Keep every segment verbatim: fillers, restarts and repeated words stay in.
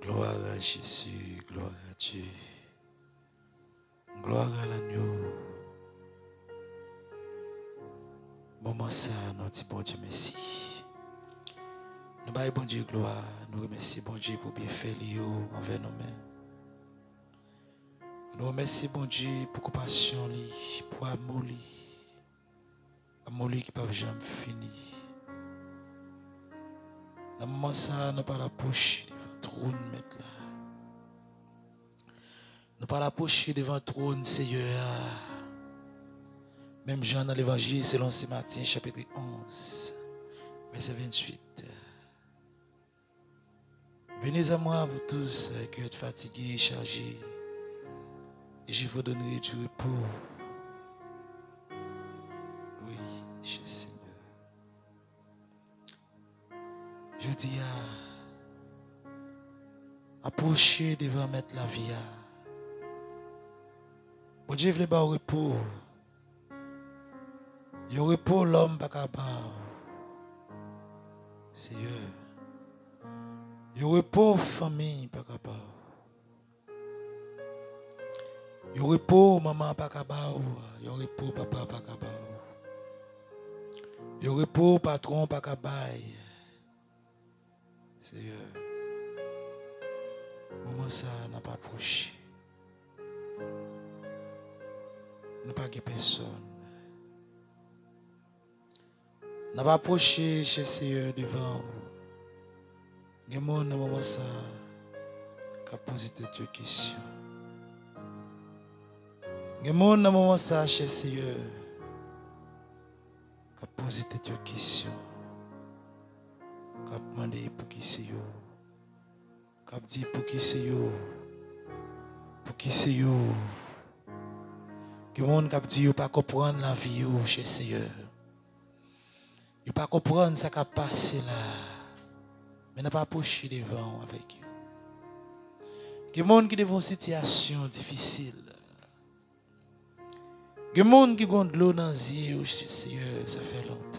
Gloire à Jésus, gloire à Dieu. Gloire à l'agneau. Moment ça, nous disons bon Dieu merci. Nous baillons bon Dieu gloire. Nous remercions bon Dieu pour bien faire envers nous-mêmes. Nous remercions bon Dieu pour compassion, pour amour. Amour qui ne peut jamais finir. Dans le moment ça, nous pas l'approcher devant le trône, mettre là. Nous pas l'approcher devant le trône, Seigneur. Même Jean dans l'évangile, selon Saint Matthieu, chapitre onze, verset vingt-huit. Venez à moi, vous tous, qui êtes fatigués et chargés, et je vous donnerai du repos. Oui, cher Seigneur. Je dis à approcher devant mettre la vie. Bon Dieu veut pas au repos. Il repos l'homme pas capable. Seigneur. Il repos famille pas capable. Il repos maman pas capable. Il repos papa pas capable. Il repos patron pas capable. Seigneur. Moment ça n'a pas approché. Nous pas que personne. N'a pas approché chez Seigneur devant vous. Il y a des gens dans moment ça qui a posé des questions. Il y a des gens dans moment ça chez Seigneur qui a posé des questions. Qui a demandé pour qui c'est yo. Qui a dit pour qui c'est yo. Pour qui c'est yo. Il y a des gens qui a dit yo pas comprendre la vie yo chez Seigneur. Yo pas comprendre ce qui a passé là. Mais n'a pas approché devant avec eux. Il y a des gens qui devant une situation difficile. Il y a des gens qui ont de l'eau dans les yeux chez Seigneur, ça fait longtemps.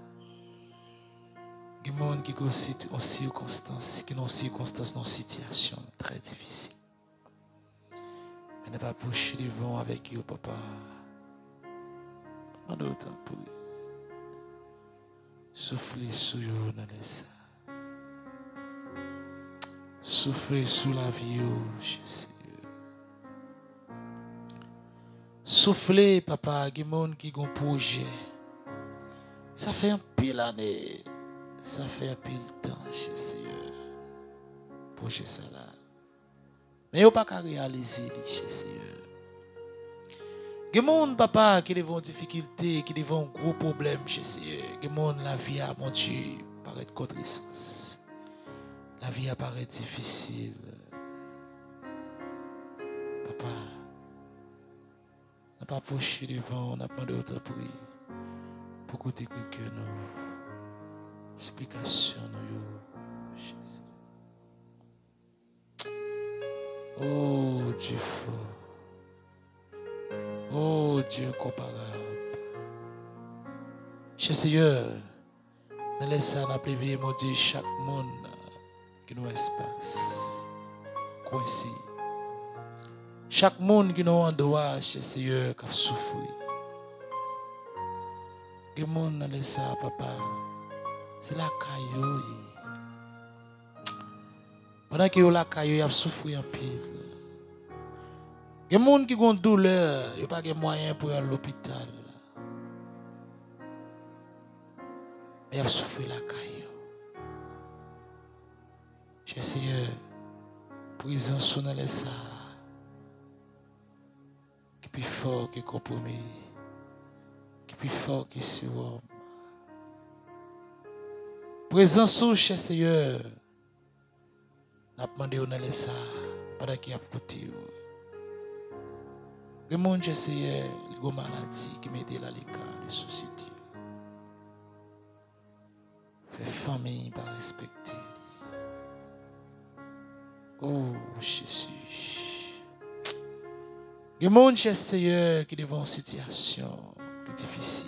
Il y a des gens qui ont des circonstances, qui ont des circonstances dans une situation très difficile. Mais n'a pas approché devant avec eux, papa. Demande autant pour eux. Soufflez sur eux dans les ça. Soufflez sous la vie, chez Seigneur. Soufflez, papa, il y a des gens qui ont un projet. Ça fait un pile d'années. Ça fait un pile de temps, chez Seigneur. Projet ça là. Mais il n'y a pas qu'à réaliser, chez Seigneur. Il y a des gens, papa, qui ont des difficultés, qui ont un gros problème, chez Seigneur. Il y a des gens, la vie a, mon Dieu, paraît contre-sens. La vie apparaît difficile. Papa, n'a pas approché devant, on a demandé autant pour lui. Pour côté que nos explications, nous, Jésus. Oh Dieu fort. Oh Dieu comparable. Cher Seigneur, nous laissons nous priver, mon Dieu, chaque monde qui nous espace coincé. Chaque monde qui nous en droit chez Seigneur qui a souffert. Le monde dans ça, papa, c'est la caillou. Pendant que la caillou a souffert en pile. Les gens qui ont une douleur, ils n'ont pas de moyens pour aller à l'hôpital. Mais ils ont souffert la caillou. Cher Seigneur, prison sous dans les ça, qui est plus fort que compromis, qui est plus fort que surhomme. Prison sous, cher Seigneur, n'a pas demandé dans les ça, pendant qu'il y a côté. Le monde, cher Seigneur, les maladies qui mettent la l'écart de société. Fait famille pas respecter. Oh Jésus. Il y a des gens, cher Seigneur, qui devant une situation difficile.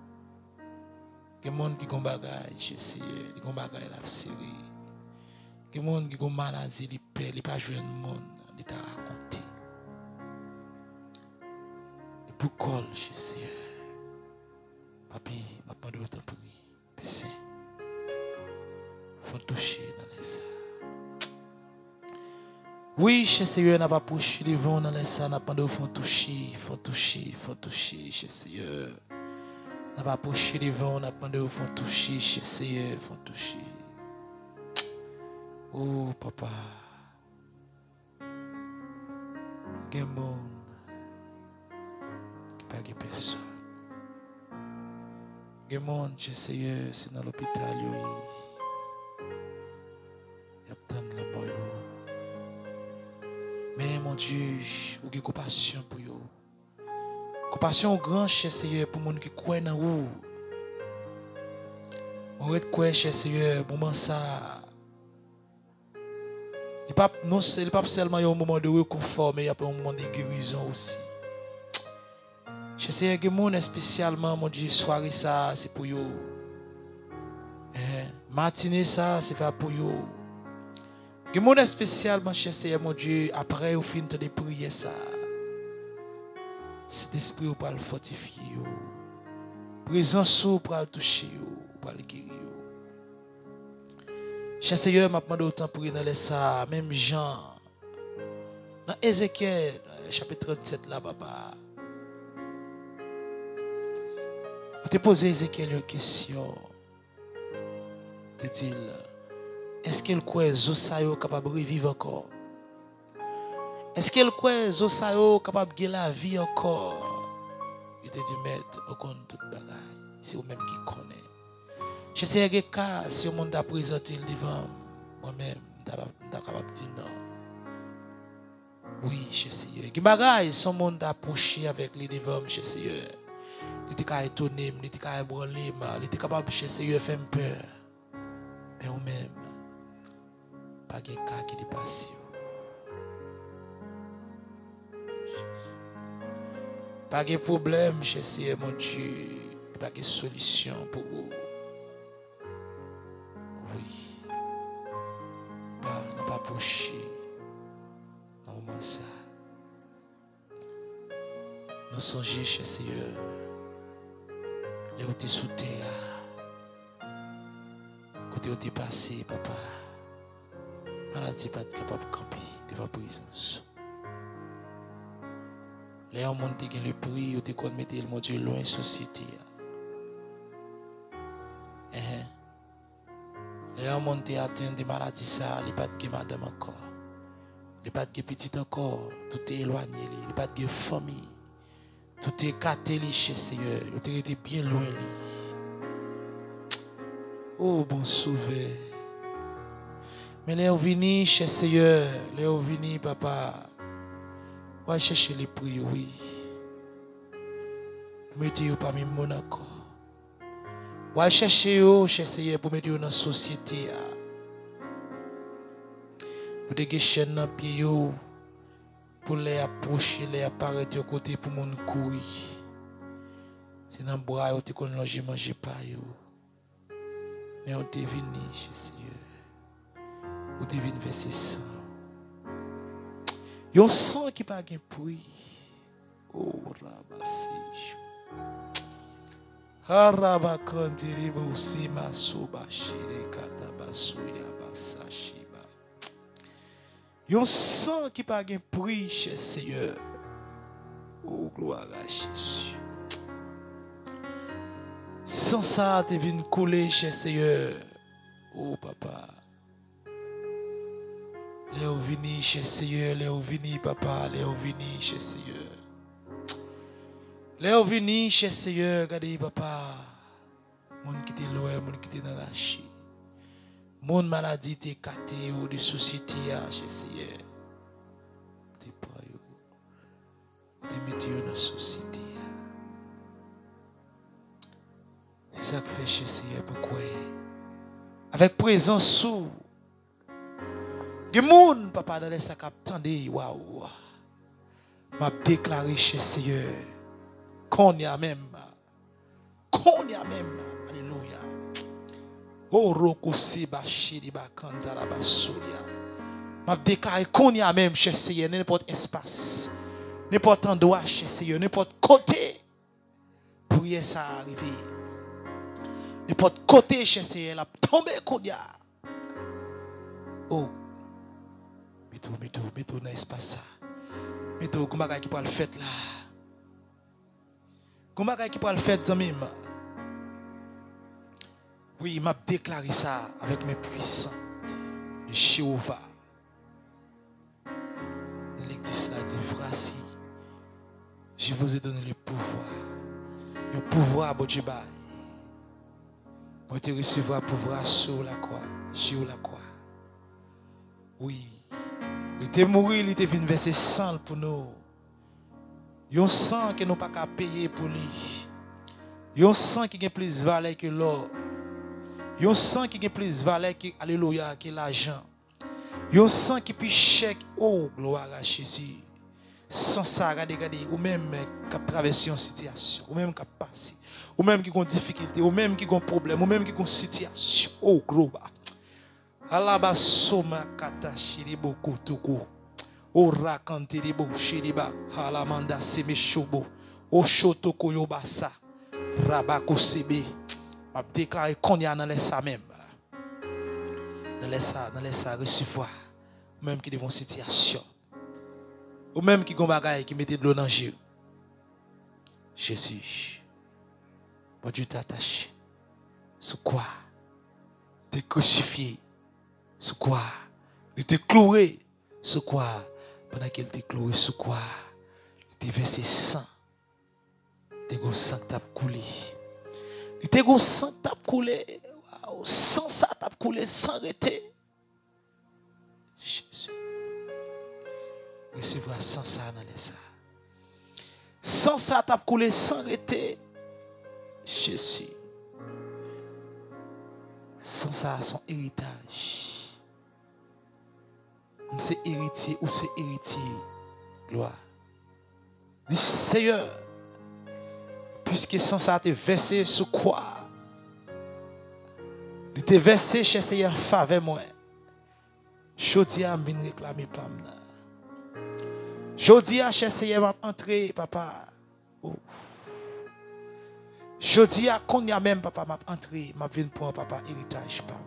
Il y a des gens qui ont des bagages, cher Seigneur, qui ont des bagages à la série. Il Il y a des gens qui ont maladie, ils perdent, ils ne pas jouer le monde, ils t'a raconté. Et pour coller chez Seigneur. Papi, je demande autant pour lui. Personne. Il faut toucher dans les salles. Oui, chez Seigneur, n'a pas poussé devant dans les salles, n'a pas de faut toucher, faut toucher, faut toucher chez Seigneur. N'a pas poussé devant, n'a pas de faut toucher chez Seigneur, faut toucher. Oh papa, il y a des gens qui ne sont pas personne. Il y a des gens chez Seigneur, c'est dans l'hôpital, il y a tant de la mort. Mais mon Dieu, vous avez compassion pour vous. Compassion grand, cher Seigneur, pour les gens qui croient en vous. On va croire, cher Seigneur, pour moi ça. Non, c'est pas seulement un moment de réconfort, mais il y a un moment de guérison aussi. Cher Seigneur, que mon spécialement, mon Dieu, soirée ça, c'est pour vous. Matinée ça, c'est fait pour vous. Que mon spécialement, cher Seigneur, mon Dieu, après, au fin de prier ça, cet esprit pour le fortifier, présence pour le toucher, pour le guérir. Cher Seigneur, m'a demandé autant pour dans les ça, même Jean, dans Ézéchiel, chapitre trente-sept là, papa. Je t'ai posé Ézéchiel une question. Je t'ai dit, est-ce qu'elle croit que Zosayo est capable de revivre encore? Est-ce qu'elle croit que Zosayo est capable de la vie encore? Je te dis, maître, on connaît toute bagaille. C'est vous-même qui connaît. Je sais que si le monde a présenté le devant moi-même, je suis capable de dire non. Oui, je sais. Que bagaille, si le monde a approché avec les devant, je sais. Il était capable d'étonner, il était capable de branler, il était capable de faire peur. Mais vous-même, pas de cas qui dépasse. Pas de problème, je sais, mon Dieu. Pas de solution pour vous. Oui. Pas, n'a pas approché dans le moment ça. Nous songeons chez Seigneur. Les où tu sous terre. Côté où tu passé, papa. Maladie pas capable de camper devant la présence. Les gens qui ont le prix, ils ont mis le Dieu loin de la société. Les gens qui ont atteint des maladies, ils n'ont pas de madame encore. Ils n'ont pas de petite encore. Tout est éloigné. Ils n'ont pas de famille. Tout est catholique chez Seigneur. Ils ont été bien loin. Oh, bon sauveur. Mais les gens venus chez Seigneur, les gens venus, papa. On va chercher les prix, oui. Mettez-vous parmi mon accord. On va chercher eux, chez Seigneur, pour mettre dans la société. Vous avez des chaînes dans les pieds pour les approcher, les apparaître aux côtés pour mon courir. C'est dans le bras, vous avez des logis, manger pas. Mais vous avez venu chez Seigneur. Vous avez venu verser sang. Il y a un sang qui n'a pas de prix. Oh, Rabassi. Harabakandiri Bousi Masuba Shire Katabasuya Basashiba. Il y a un sang qui n'a pas de prix chez Seigneur. Oh, gloire à Jésus. Sans ça, tu es venu couler chez Seigneur. Oh, papa. Les ovini chez Seigneur, les ovini papa, les ovini chez Seigneur. Les ovini chez Seigneur, regardez papa. Moun qui est loin, moun qui est dans la chi. Moun maladie t'es caté ou de société chez Seigneur. T'es pas yo. T'es mis dans la société. C'est ça que fait chez Seigneur pourquoi? Avec présence sous. Que moun papa dans les sacs attendez waouh m'a déclaré chez Seigneur qu'on y a même qu'on y a même alléluia Oh, Roko Seba Shiriba Kandara Basuria. M'a déclaré qu'on y a même, cher Seigneur, n'importe espace, n'importe endroit, cher Seigneur, n'importe côté. Priez ça arriver. N'importe côté, cher Seigneur, la tombe qu'on y a. Oh. Mettez-vous, mettez-vous, mettez-vous dans l'espace ça. Mettez-vous, comment qui peut le faire là. Comment qui peut le faire, Zamim? Oui, il m'a déclaré ça avec mes puissantes de Jéhovah. Dans l'église là, dit voici, je vous ai donné le pouvoir. Le pouvoir, bon Dieu, vous te recevoir le pouvoir sur la croix, sur la croix. Oui, il était mort, il était venu verser sang pour nous. Il y a un sang que nous n'avons pas payer pour lui. Il y a un sang qui a plus de valeur que l'or. Il y a un sang qui a plus de valeur que alléluia, que l'argent. Il y a un sang qui peut chèque. Oh, gloire à Jésus. Sans ça, regardez, regardez, ou même qui a traversé une situation, ou même qui a passé, ou même qui a une difficulté, ou même qui a un problème, ou même qui a une situation. Oh, gloire. Alaba soma kata shiribo kutuku. O rakante ribo shiriba. Halamanda seme shobo. O shotoko yobasa. Rabako sebe. Je déclare qu'on y a dans les ça même. Dans les ça, dans les ça recevoir. Ou même qui devant situation. Ou même qui gon bagaille qui mettait de l'eau dans le jeu. Jésus. Bon Dieu t'attache. Sur quoi? T'es crucifié. Sur quoi? Il était cloué. Sur quoi? Pendant qu'il était cloué, sur quoi? Il était versé sang. Il était sang qui t'a coulé. Il était sang qui t'a coulé. Sans ça, t'a coulé sans arrêter. Jésus. Recevra sans ça dans les ça. Sans ça, t'a coulé sans arrêter. Jésus. Sans ça, son héritage. C'est héritier ou c'est héritier. Gloire. Dis Seigneur, puisque sans ça, tu es versé sur quoi? Tu t'es versé chez Seigneur, faveur moi. Jodia m'vin réclamer pam. Jodia chez Seigneur m'a entré papa. Oh. Jodia qu'on y a même papa m'a entré, m'a vinn pour papa héritage pam.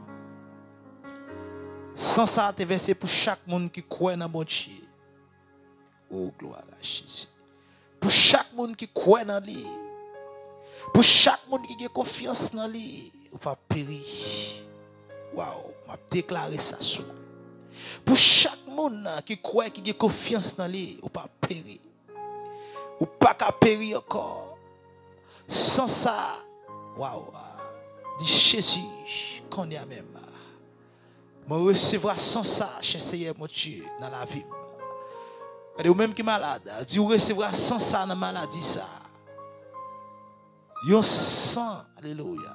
Sans ça, tu es versé pour chaque monde qui croit dans bon Dieu. Oh, gloire à Jésus. Pour chaque monde qui croit dans lui. Pour chaque monde qui a confiance dans lui. Ou pas périr. Waouh, m'a déclaré ça sur là. Pour chaque monde qui croit qui a confiance dans lui. Ou pas périr. Ou pas qu'à périr encore. Sans ça, waouh, dit Jésus, qu'on y a même. Je recevrai sans ça, chez Seigneur mon Dieu, dans la vie. Et ou même qui est malade, Dieu recevra sans ça dans la maladie. Ça. Yon sang, alléluia.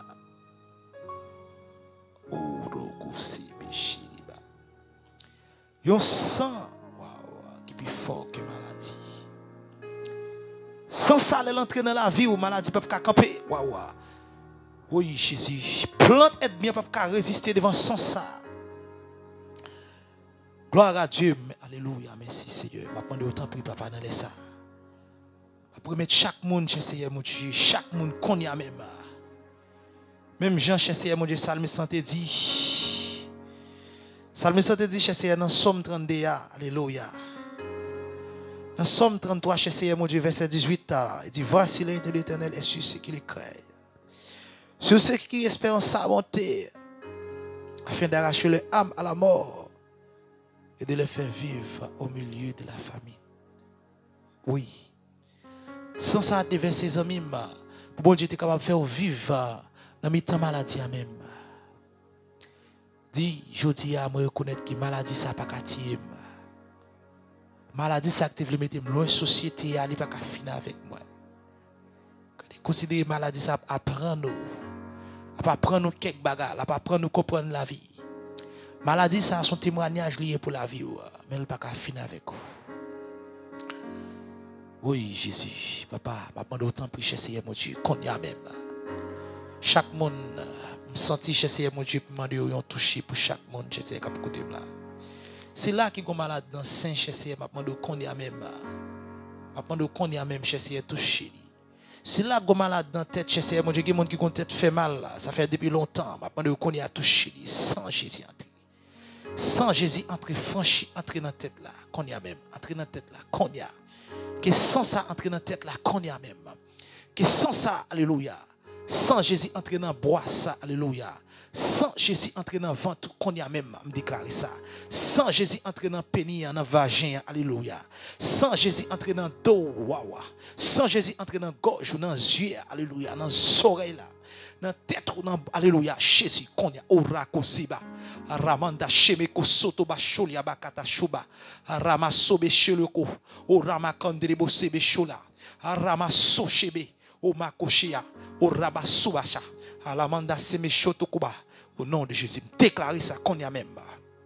Yon sang, wow, qui est plus fort que maladie. Sans ça, l'entrée dans la vie, ou maladie ne peut pas camper. Wow, oui, Jésus. Plante aide bien, ne peut pas résister devant sans ça. Gloire à Dieu. Alléluia. Merci Seigneur. Je vais prendre autant pour papa dans les ça. Je vais mettre chaque monde chez Seigneur mon Dieu. Chaque monde qu'on y a même. Même Jean chez Seigneur mon Dieu. Salme santé dit. Salme santé dit chez Seigneur dans Somme trente-deux. Alléluia. Dans Somme trente-trois chez Seigneur mon Dieu. Verset dix-huit. Il dit voici l'œil de l'Éternel est sur ceux qui le craignent. Sur ceux qui espèrent sa bonté. Afin d'arracher leur âme à la mort. Et de les faire vivre au milieu de la famille. Oui. Sans ça, de vers ses amis, pour bon Dieu, tu es capable de faire vivre dans mes temps maladie même. Dis, je dis à moi reconnaître que maladie, ça n'a pas qu'à tirer. Maladie, ça active le mettre loin de la société, elle n'a pas qu'à finir avec moi. Considérer maladie, ça apprend nous. Ça apprend nous quelques bagages, ça apprend nous comprendre la vie. Maladie, ça a son témoignage lié pour la vie, mais elle n'a pas qu'à finir avec vous. Oui, Jésus, papa, papa, d'autant prier, Seigneur mon Dieu, qu'on y a même. Chaque monde, me senti chez Seigneur mon Dieu, demander yon toucher pour chaque monde chez Seigneur qui côté là. C'est là qui est malade dans Saint chez Seigneur, m'a demandé qu'on y a même. M'a demandé qu'on y a même chez Seigneur toucher. C'est là que malade dans tête chez Seigneur mon Dieu, qui monde qui tête fait mal là, ça fait depuis longtemps, m'a demandé qu'on y a touché sans Jésus entrer. Sans Jésus entrer franchi entrer dans tête là, qu'on y a même, entrer dans tête là, qu'on y a. Que sans ça entrer dans tête là, qu'on y a même. Que sans ça, alléluia. Sans Jésus entrer dans bois ça, alléluia. Sans Jésus entrer dans ventre, qu'on y a même, me déclarer ça. Sans Jésus entrer dans pénis, dans vagin, alléluia. Sans Jésus entrer dans dos, waouh. Sans Jésus entrer dans gorge ou dans yeux, alléluia, dans oreilles là. Dans tête ou dans alléluia, Jésus qu'on y a orako siba. Ramanda shemeko soto ba sholia bakata shuba. Rama sobe sheloko. O rama kandrebo sebe shola. Rama so shebe. O makoshia. O raba subasha. Alamanda seme shotokuba. Au nom de Jésus, déclarer ça qu'on y a même.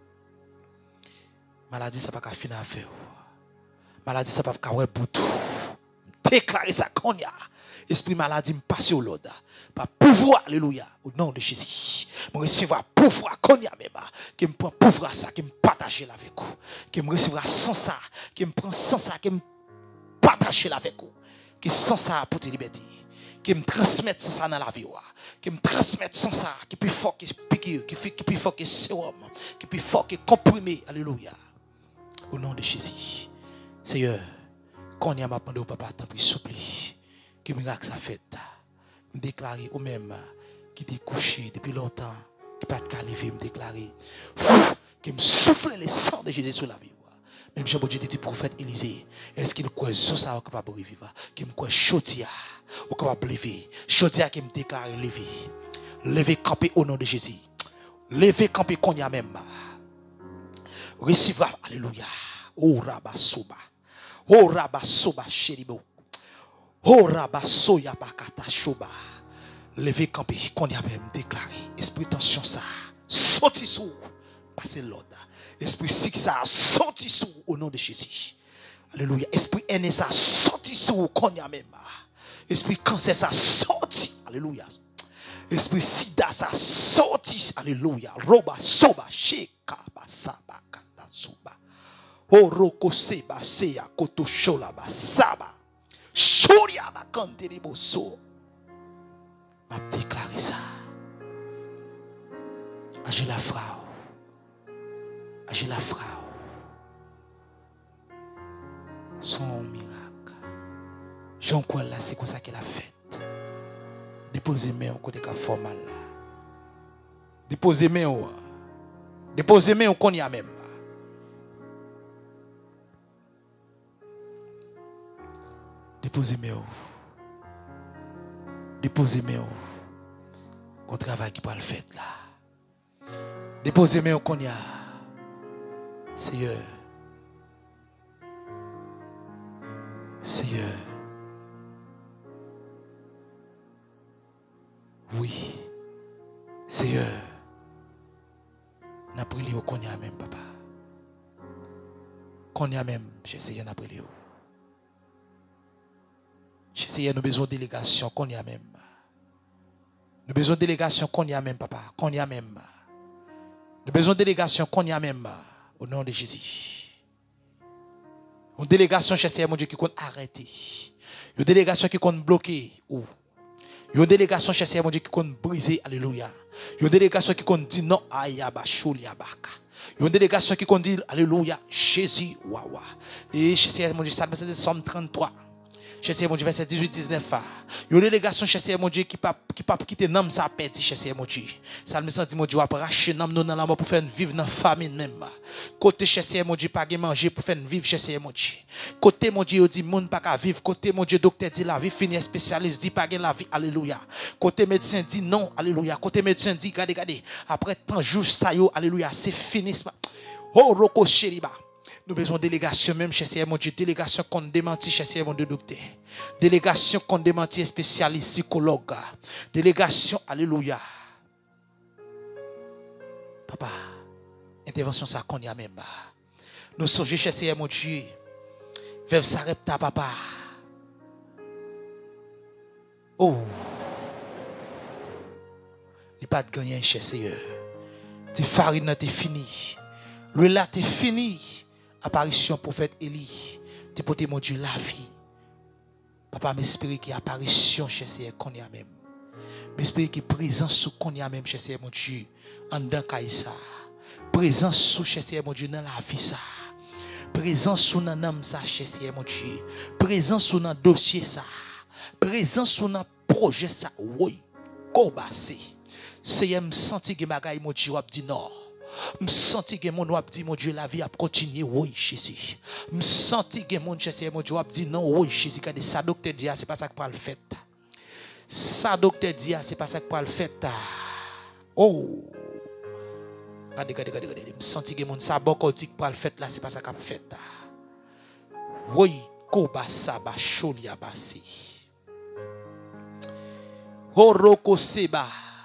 Maladie ça pas qu'à finir à faire. Maladie ça pas qu'à ouais pour tout. Déclarer ça qu'on y a. Esprit maladie me passe au Lord. Par pouvoir, alléluia, au nom de Jésus. Je recevrai pouvoir qu'on y a même. Qui me prend pouvoir ça, qui me partage avec vous. Qui me recevra sans ça, qui me prend sans ça, qui me partage avec vous. Qui sans ça pour te liberté. Qui me transmette sans ça dans la vie. Qui me transmette sans ça, qui plus fort que piqûre, qui fait qui plus fort que sérum, qui plus fort que comprimé, alléluia. Au nom de Jésus. Seigneur, qu'on y a m'a demandé au papa, tant pis, souple. Que miracle ça fait. Me déclarer au même qui était couché depuis longtemps, qui pas de lever, me déclarer. Qui me souffle le sang de Jésus sur la vie. Même Jean-Baptiste dit prophète Élisée, est-ce qu'il croit sur ça capable de vivre? Qui me croit chodia, ou capable de lever. Chodia qui me déclare lever. Lever camper au nom de Jésus. Lever camper qu'on y a même. Recevra, alléluia. Oh Rabba Soba. Oh Rabba Soba Chéribo. Oh Rabba Soya Bakata Shoba. Lever camper qu'on y a même déclaré. Esprit tension ça. Sorti sous. Passez l'ordre. Esprit six ça sorti sous au nom de Jésus. Alléluia. Esprit haine ça sorti sous qu'on y a même. Esprit cancer ça sorti. Alléluia. Esprit sida ça sorti. Alléluia. Roba soba sheka basaba kata suba. Oroko seba seya koto shola basaba. Shoria bakante de bosso. M'a déclaré ça. Agis la frau. Agis la frau. Son miracle. Jean crois là, c'est comme ça qu'elle a fait. Déposez main au côté formal là. Déposez main au. Déposez main au qu'on y a même. Déposez main au. Déposez main au. Qu'on travail qui peut le faire là. Déposez main au qu'on y a. Seigneur. Seigneur. Oui. Seigneur. N'a prié au qu'on y a même, papa. Qu'on y a même, j'ai Seigneur, n'a prié au. J'ai Seigneur, nous besoin de délégation, qu'on y a même. Nous besoin de délégation, qu'on y a même, papa. Qu'on y a même. Nous besoin de délégation, qu'on y a même. Au nom de Jésus. Une délégation chez Seigneur, mon Dieu, qui compte arrêter. Une délégation qui compte bloquer. Ou. Une délégation chez Seigneur, mon Dieu, qui compte briser. Alléluia. Une délégation qui compte dire non. Ayaba, Sholiabaka. Une délégation qui compte dire Alléluia. Jésus, wawa. Et chez Seigneur, mon Dieu, ça c'est Somme trente-trois. Chez Seigneur, mon Dieu, verset dix-huit dix-neuf. Il y a une délégation chez Seigneur, mon Dieu, qui ne peut pas quitter l'homme, ça perd, chez Seigneur, mon Dieu. Ça me sent, mon Dieu, va racher l'homme dans la mort pour faire vivre dans la famine même. Côté chez Seigneur, mon Dieu, pas manger pour faire vivre chez Seigneur, mon Dieu. Côté, mon Dieu, il dit, monde pas qu'à vivre. Côté, mon Dieu, docteur dit, la vie finie, spécialiste dit, pas la vie, alléluia. Côté médecin dit, non, alléluia. Côté médecin dit, regardez, regardez. Après tant jours, ça y est, alléluia, c'est fini. Oh, Roko Sheriba. Nous avons besoin de délégation même chez Seigneur, mon Dieu. Délégation qu'on démentit chez Seigneur, mon Dieu, docteur. Délégation qu'on démentit spécialiste, psychologue. Délégation, alléluia. Papa, intervention ça qu'on y a même. Nous sommes chez Seigneur, mon Dieu. Vers Sarepta, papa. Oh. Il pas de gagner, cher Seigneur. Tes farine t'es fini. Le là t'es fini. Apparition prophète Élie. T'es porté mon Dieu la vie. Papa m'espère qu'il y a apparition chez Seigneur qu'on y a même. M'espère qu'il y a présence sous qu'on y a même chez Seigneur mon Dieu. En dedans Kaïsa. Présence sous chez Seigneur mon Dieu dans la vie ça. Présence sous dans l'âme ça chez Seigneur mon Dieu. Présence sous dans dossier ça. Présence sous dans projet ça. Oui. Kobassé. Seigneur me senti que bagaille mon Dieu a dit non. Me senti que mon wap dit mon Dieu la vie a continuer oui Jésus. Me senti que mon Jésus mon Dieu a dit non oui Jésus quand ça docteur dit c'est pas ça que pour le fait. Ça docteur dit c'est pas ça que pour le fait. Oh. Regardez regardez regardez me senti que mon ça beaucoup dit pour le fait là c'est pas ça qu'a fait. Oui koba saba cholia basi. Horoko seba.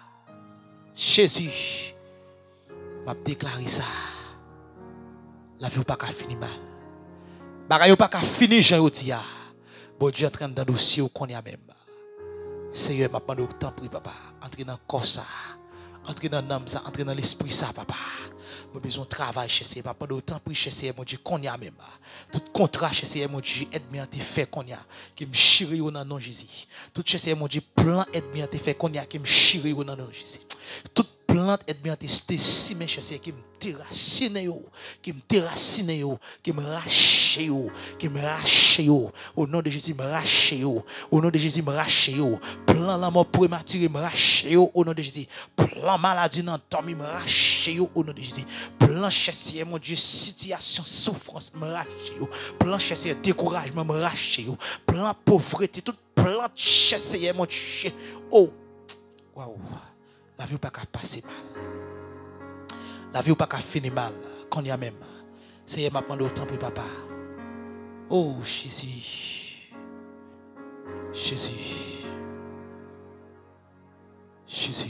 Jésus m'a déclaré ça. La vie ou pas qu'à finir mal. Bagay ou pas qu'à finir Jean Otia. Bon Dieu entraîne dans dossier ou qu'on y a même. Seigneur m'a demandé autant pris papa, entrer dans corps ça, entrer dans l'âme ça, entrer dans l'esprit ça papa. J'ai besoin de travail chez Seigneur, m'a demandé autant pris chez Seigneur mon Dieu qu'on y a même. Tout contrat chez Seigneur mon Dieu, aide-moi à te faire qu'on y a qui me chire au nom de Jésus. Tout chez Seigneur mon Dieu, plan aide-moi à te faire qu'on y a qui me chire au nom de Jésus. Tout plante est bien testé si mes chasseurs qui me déracine yo qui me déracine yo qui me rache yo qui me rache yo au nom de Jésus me rache yo au nom de Jésus me rache yo plan la mort prématuré me rache yo au nom de Jésus plan maladie dans dormi me rache yo au nom de Jésus plan chasseur mon Dieu situation souffrance me rache yo plan chasseur découragement me rache yo plan pauvreté tout plan chasseur mon Dieu oh waouh. La vie ou pas qu'à passer mal. La vie ou pas qu'à finir mal. Quand il y a même. Seigneur m'a demandé autant pour papa. Oh Jésus. Jésus. Jésus.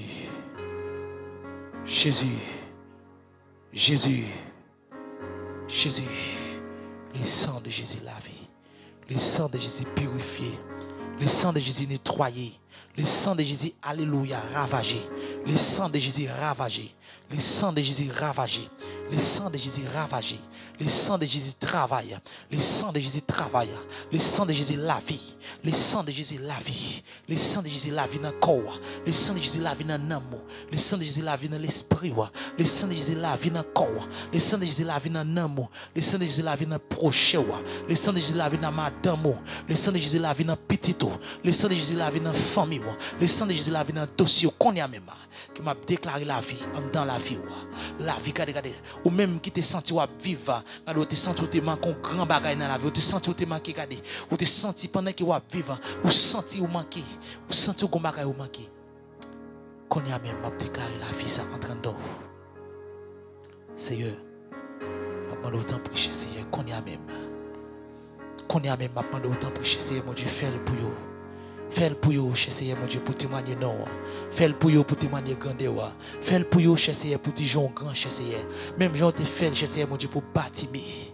Jésus. Jésus. Jésus. Le sang de Jésus lavé. Le sang de Jésus purifié. Le sang de Jésus nettoyé. Le sang de Jésus, alléluia, ravagé. Le sang de Jésus ravagé. Le sang de Jésus ravagé. Le sang de Jésus ravagé. Le sang de Jésus travaille. Le sang de Jésus travaille. Le sang de Jésus la vie. Le sang de Jésus la vie. Le sang de Jésus la vie dans le corps. Le sang de Jésus la vie dans l'amour. Le sang de Jésus la vie dans l'esprit. Le sang de Jésus la vie dans le corps. Le sang de Jésus la vie dans l'amour. Le sang de Jésus la vie dans le proche. Le sang de Jésus la vie dans madame. Le sang de Jésus la vie dans petit. Le sang de Jésus la vie dans famille. Le sang de Jésus la vie dans dossier qu'on y a même. Qui m'a déclaré la vie dans la vie. La vie, regardez, ou même qui te senti vivre, ou te senti ou te manqué un grand bagage dans la vie, ou te senti ou te manqué, regardez, ou te senti pendant que ou vivre, ou senti ou manqué, ou senti ou grand bagage ou manqué. Qu'on y a même, m'a déclaré la vie ça en train d'or. Seigneur, m'a demandé autant pour chez Seigneur, qu'on y a même. Qu'on y a même, m'a demandé autant pour chez Seigneur, mon Dieu, fais-le pour vous. Fais-le pour vous, cher Seigneur, mon Dieu, pour témoigner non. Fais-le pour vous, pour témoigner grandeur. Fais-le pour vous, cher Seigneur, pour dire Jean grand, cher Seigneur. Même Jean te fait, cher Seigneur, mon Dieu, pour bâtir.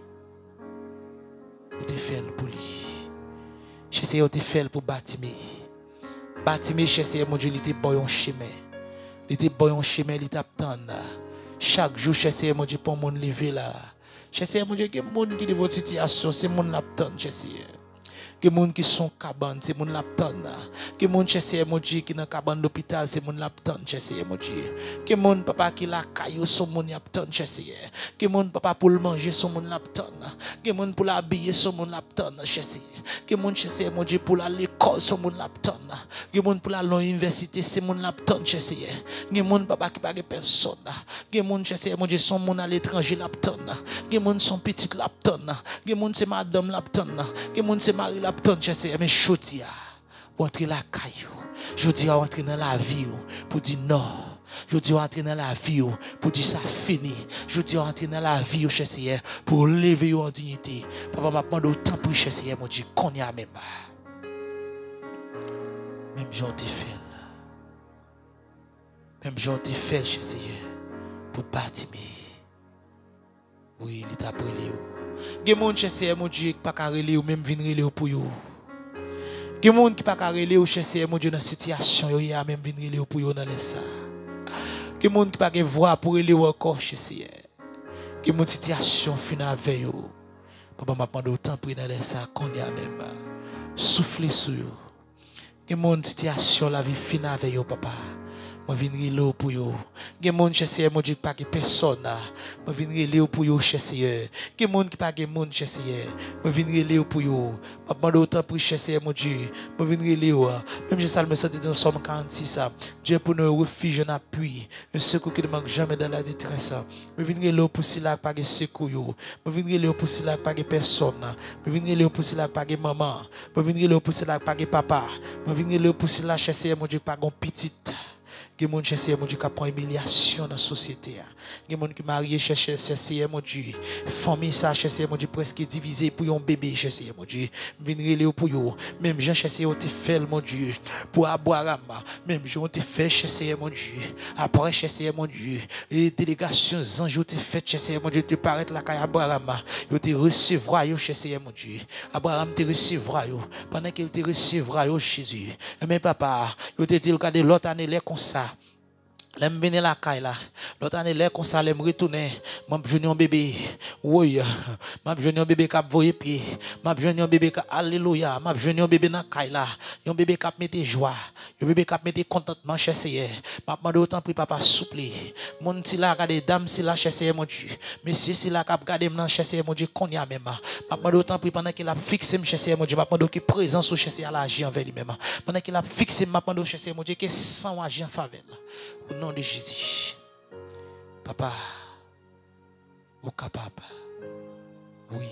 Vous te fait pour lui. Cher Seigneur, vous te fait pour bâtir. Bâtir, cher Seigneur, mon Dieu, il était bon un chemin. Il était bon un chemin, il t'attend. Chaque jour, cher Seigneur, mon Dieu, pour mon lever là. Cher Seigneur, mon Dieu, il y a des gens qui de votre situation, c'est mon l'attend, cher Seigneur. Que les gens qui sont cabane, c'est mon lapton. Que les gens qui mon Dieu qui dans cabane d'hôpital, c'est mon lapton, c'est mon Dieu. Que les gens papa qui la caillou sont mon lapton, c'est. Que les gens papa pour le manger sont mon lapton. Que les gens pour l'habiller sont mon lapton, c'est. Que les gens mon Dieu pour l'école sont mon lapton. Que les gens pour la l'université c'est mon lapton, c'est. Que les gens papa qui pas personne. Que les gens mon Dieu sont mon à l'étranger lapton. Que les gens sont petits lapton. Que les gens c'est madame lapton. Que les gens c'est Marie lapton, c'est mais chotia. Ou entrer la caillou. Je dis à entrer dans la vie pour dire non. Je dis à entrer dans la vie pour dire ça fini. Je dis à entrer dans la vie pour lever en dignité. Papa m'a demandé autant pour chercher mon Dieu qu'on y a même. Même j'en ai fait. Même j'en ai fait chercher pour bâtir. Oui, il t'a brûlé. Il y a des gens qui cherchent mon Dieu qui ne peuvent pas relire ou même venir pour eux. Il y a des gens qui ne peuvent pas relire ou chercher mon Dieu dans la situation, ils même venir pour eux dans les ça. Que monde qui pas de voix pour aller encore chez Seigneur. Que mon situation finit avec eux. Papa m'a demandé autant pour dans ça qu'on y a même. Souffler sur eux. Que mon situation la vie finit avec eux papa. Moi viendrai là pour yo. Gen monde chez Seigneur mon Dieu pas que personne là. Moi viendrai là pour yo chez Seigneur. Gen monde qui pas gen monde chez Seigneur. Moi viendrai là pour yo. Pas demander autant pour chez Seigneur mon Dieu. Moi viendrai là. Même je ça me sentais dans Somme quarante-six ça. Dieu pour nous refuge un appui, un secours qui ne manque jamais dans la détresse. Moi viendrai là pour si là pas de secours yo. Moi viendrai là pour si là pas de personne. Moi viendrai là pour si là pas de maman. Moi viendrai là pour si là pas de papa. Moi viendrai là pour si là chez Seigneur mon Dieu pas gon petite. Il y a des gens qui prennent humiliation dans la société. Il y a des gens qui marient chez Seigneur mon Dieu. Famille ça chez Seigneur mon Dieu presque divisé pour un bébé chez Seigneur mon Dieu. Venir pour yo. Même gens chez Seigneur te fait mon Dieu pour Abraham. Même gens te fait chez Seigneur mon Dieu. Après chez Seigneur mon Dieu. Et délégation anges te fait chez Seigneur mon Dieu te paraître la caille Abraham. Yo te recevra yo chez Seigneur mon Dieu. Abraham te recevra yo pendant qu'il te recevra yo Jésus. Mais papa, yo te dit regarder l'autre année là comme ça. L'aime venir la caille là. L'autre année, là, comme ça, l'aime retourner. M'a jeune un bébé. Oui. M'a jeune un bébé qui a voyé pied. M'a jeune un bébé qui alléluia. M'a jeune un bébé dans la caille là. Un bébé qui a mis joie. Un bébé qui a mis contentement chez Seigneur. M'a demandé autant pour papa souple. Mon si là, regardez, dame si là chez Seigneur mon Dieu. Monsieur si là, regardez, maintenant chez Seigneur mon Dieu, qu'on y a même. M'a demandé autant pour pendant qu'il a fixé chez Seigneur mon Dieu. M'a demandé qu'il présence chez Seigneur agir envers lui-même. Pendant qu'il a fixé, m'a demandé chez Seigneur mon Dieu, que sans agir en faveur. Au nom de Jésus. Papa, vous capable. Oui.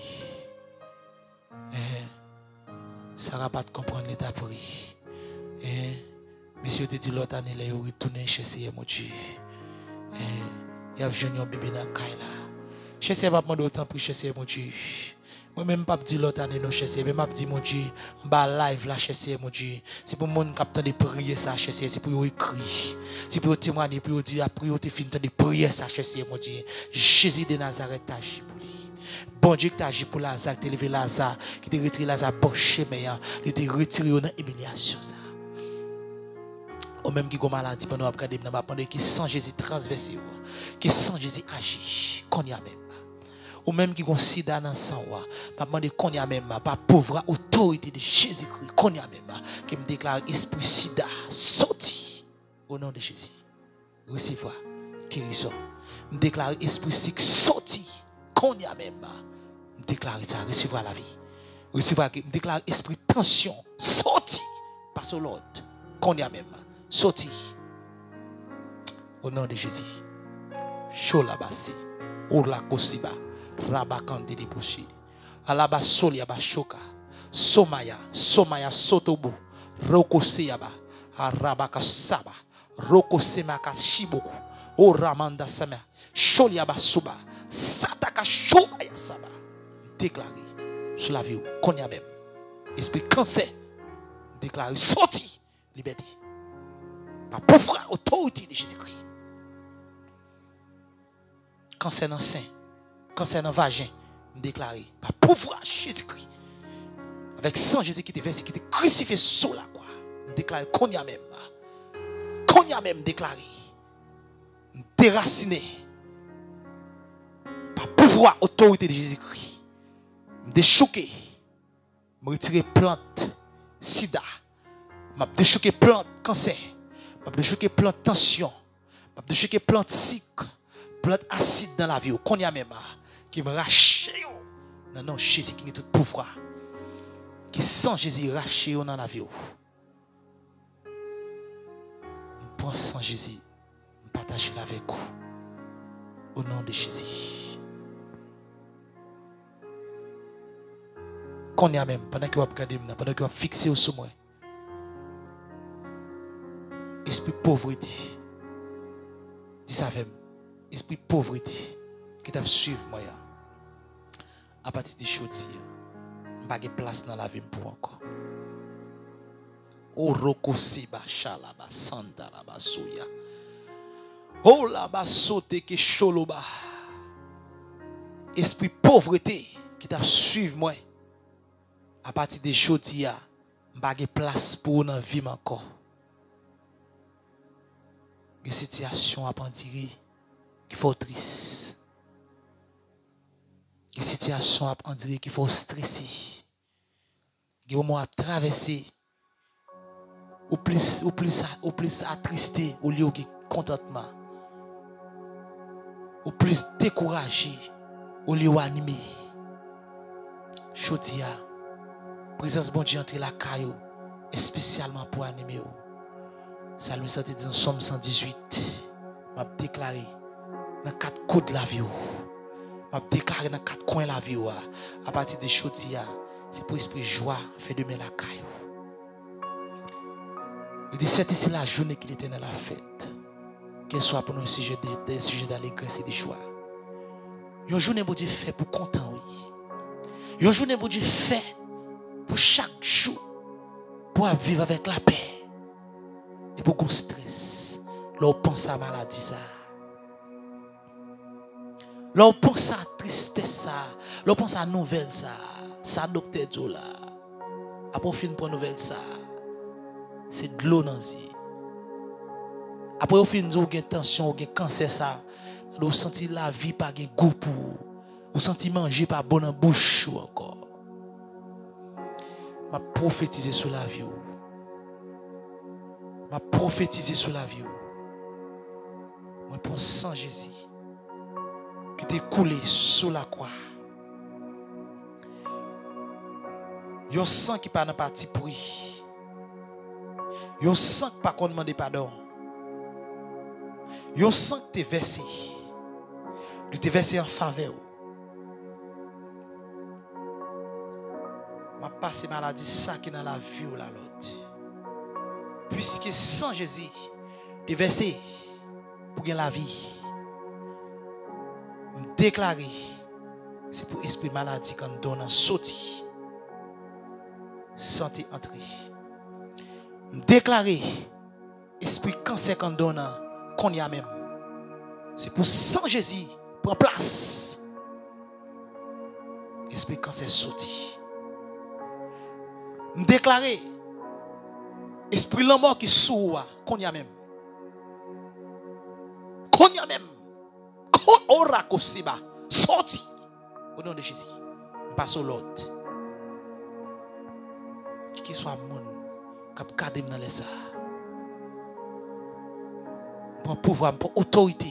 Eh, ça va pas comprendre l'état pris. Eh, monsieur te dit l'autre année, il est retourné chez Seigneur mon Dieu. Eh, il y a jeune bébé dans le caille là. Chez Seigneur, pas demander autant pour chez Seigneur mon Dieu. Moi même pas dit l'autre année non chez Seigneur, même pas dit mon Dieu, en bas live là chez Seigneur mon Dieu. C'est pour monde qui attend de prier ça chez Seigneur, c'est pour écrire. C'est pour témoigner, pour dire après vous fini de prier ça chez Seigneur mon Dieu. Jésus de Nazareth agit pour lui. Bon Dieu qui agit pour Lazare, qui t'a levé Lazare, qui t'a retiré Lazare bon chemin, il t'a retiré dans l'humiliation ça. Ou même qui a maladie pendant qu'on regarde dans pendant qui sans Jésus transversé, qui sans Jésus agit, qu'on y a même. Ou même qui ont sida dans le sang, je demande qu'on y a même, par pauvre autorité de Jésus-Christ, qu'on y a même, qui me déclare esprit sida, sorti au nom de Jésus. Recevez guérison. Je déclare esprit sick, sorti, qu'on y a même, je déclare ça, recevez la vie. Recevez, je déclare esprit tension, sorti, passe au Lord, qu'on y a même, sorti au nom de Jésus. Cholabasi, Ola Kosiba. Rabakandi de Boshi. Alaba Solia Bashoka. Somaya, Somaya Sotobu. Roko Seyaba. Arabaka Saba. Roko Semaka Shiboku. O Ramanda Sama. Sholiaba Suba. Sataka Shobaya Saba. Déclaré sur la vie. Qu'on y a même. Esprit cancer. Déclaré sorti. Liberté. Par pauvre autorité de Jésus-Christ. Cancer dans le sein. Cancer dans le vagin, déclaré par pouvoir Jésus-Christ. Avec sang Jésus qui te versé, qui te crucifié sur la croix. Déclaré qu'on y a même. Qu'on y a même déclaré. Déraciné. Par pouvoir autorité de Jésus-Christ. Déchoqué. Me retirer plante sida. M'a déchoqué plante cancer. M'a déchoqué plante tension. M'a déchoqué plante sick. Plante acide dans la vie. Qu'on y a même. Qui me rache non non Jésus qui est tout pouvoir qui sans Jésus rache dans la vie je prends sans Jésus je partage avec vous au nom de Jésus qu'on y a même pendant que vous regardez pendant que vous fixez sur moi esprit pauvreté dis ça avec esprit pauvreté qui t'a suivre moi à partir de choses pas de place dans la vie pour encore o roko seba shalaba santa la basuya o la basote ke choloba esprit pauvreté qui t'a suivre moi à partir de choses pas de place pour dans vie encore Une situation à en tirer qui faut triste. Une situation à en dire qu'il faut stresser. Une moment à traverser. Ou plus, ou plus, ou plus attristé, au lieu de contentement. Ou plus découragé, au lieu d'animer. Chodia, présence bon Dieu entre la caillou, spécialement pour animer. Salme cent dix dans Somme cent dix-huit, m'a déclaré dans quatre coups de la vie. M'a déclaré dans quatre coins de la vie. À partir de Chodia, c'est pour esprit joie, fait de la caillou. Il dit, c'est ici la journée qu'il était dans la fête. Qu'elle soit pour nous un sujet de, de, sujet d'allégresse et de joie. Une journée pour Dieu fait pour content, oui. Une journée pour Dieu fait pour chaque jour. Pour vivre avec la paix. Et pour qu'on stress. Là, on pense à la maladie, ça. Là, on pense à la tristesse, ça. Là, on pense à la nouvelle, ça. Ça, docteur tout là. Après, on finit pour nouvelle, ça. C'est de l'eau dans les yeux. Après, au fin de vous avez tension, vous avez cancer, ça. Vous sentez la vie pas de goût pour vous. Vous sentez manger pas bon en bouche ou encore. Je prophétise sur la vie. Je prophétise sur la vie. Je prends sang Jésus qui t'est coulé sur la croix. Il y a un sang qui pas dans parti pris. Yon sang pas qu'on demande pardon. Yon sang que t'es versé. Tu t'es versé en faveur. Ma passé maladie ça qui dans la vie ou la l'autre. Puisque sans Jésus, t'es versé pour gagner la vie. Me déclarer c'est pour esprit maladie quand donne en sorti. Santé entrée. Déclarer esprit cancer qu'on donne qu'on y a même. C'est pour sans Jésus prendre place. Esprit cancer sorti. Déclarer esprit la mort qui sourd qu'on y a même. Qu'on y a même. Qu'on aura kosiba sorti au nom de Jésus. Passe au l'autre. Qui soit monde cap cadre dans les ça pour pouvoir pour autorité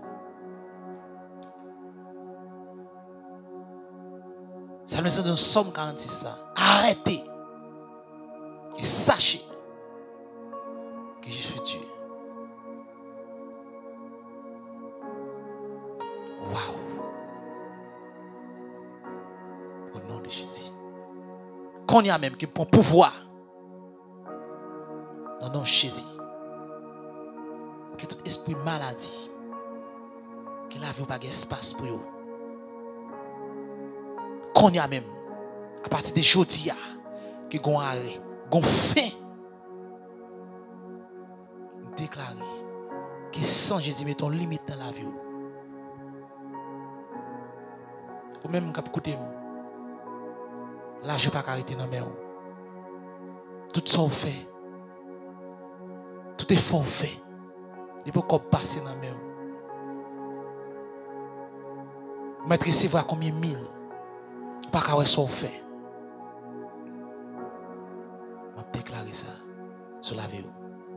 ça nous dit dans Somme quarante-six ça arrêtez et sachez que je suis Dieu. Waouh, au nom de Jésus qu'on y a même qui prend pouvoir dans le nom de Jésus. Que tout esprit maladie, que la vie n'a pas d'espace pour vous. Qu'on y a même, à partir de aujourd'hui, que vous avez arrêt, vous avez faim. Déclarer que sans Jésus, mettons limite dans la vie. Ou même quand vous écoutez, là, je ne vais pas arrêter dans la main. Tout ça, vous fait. Tout est fort fait. Il faut qu'on passe dans la main. Maître, c'est vrai combien mille. Pas qu'à ça fait. Je vais déclarer ça sur la vie.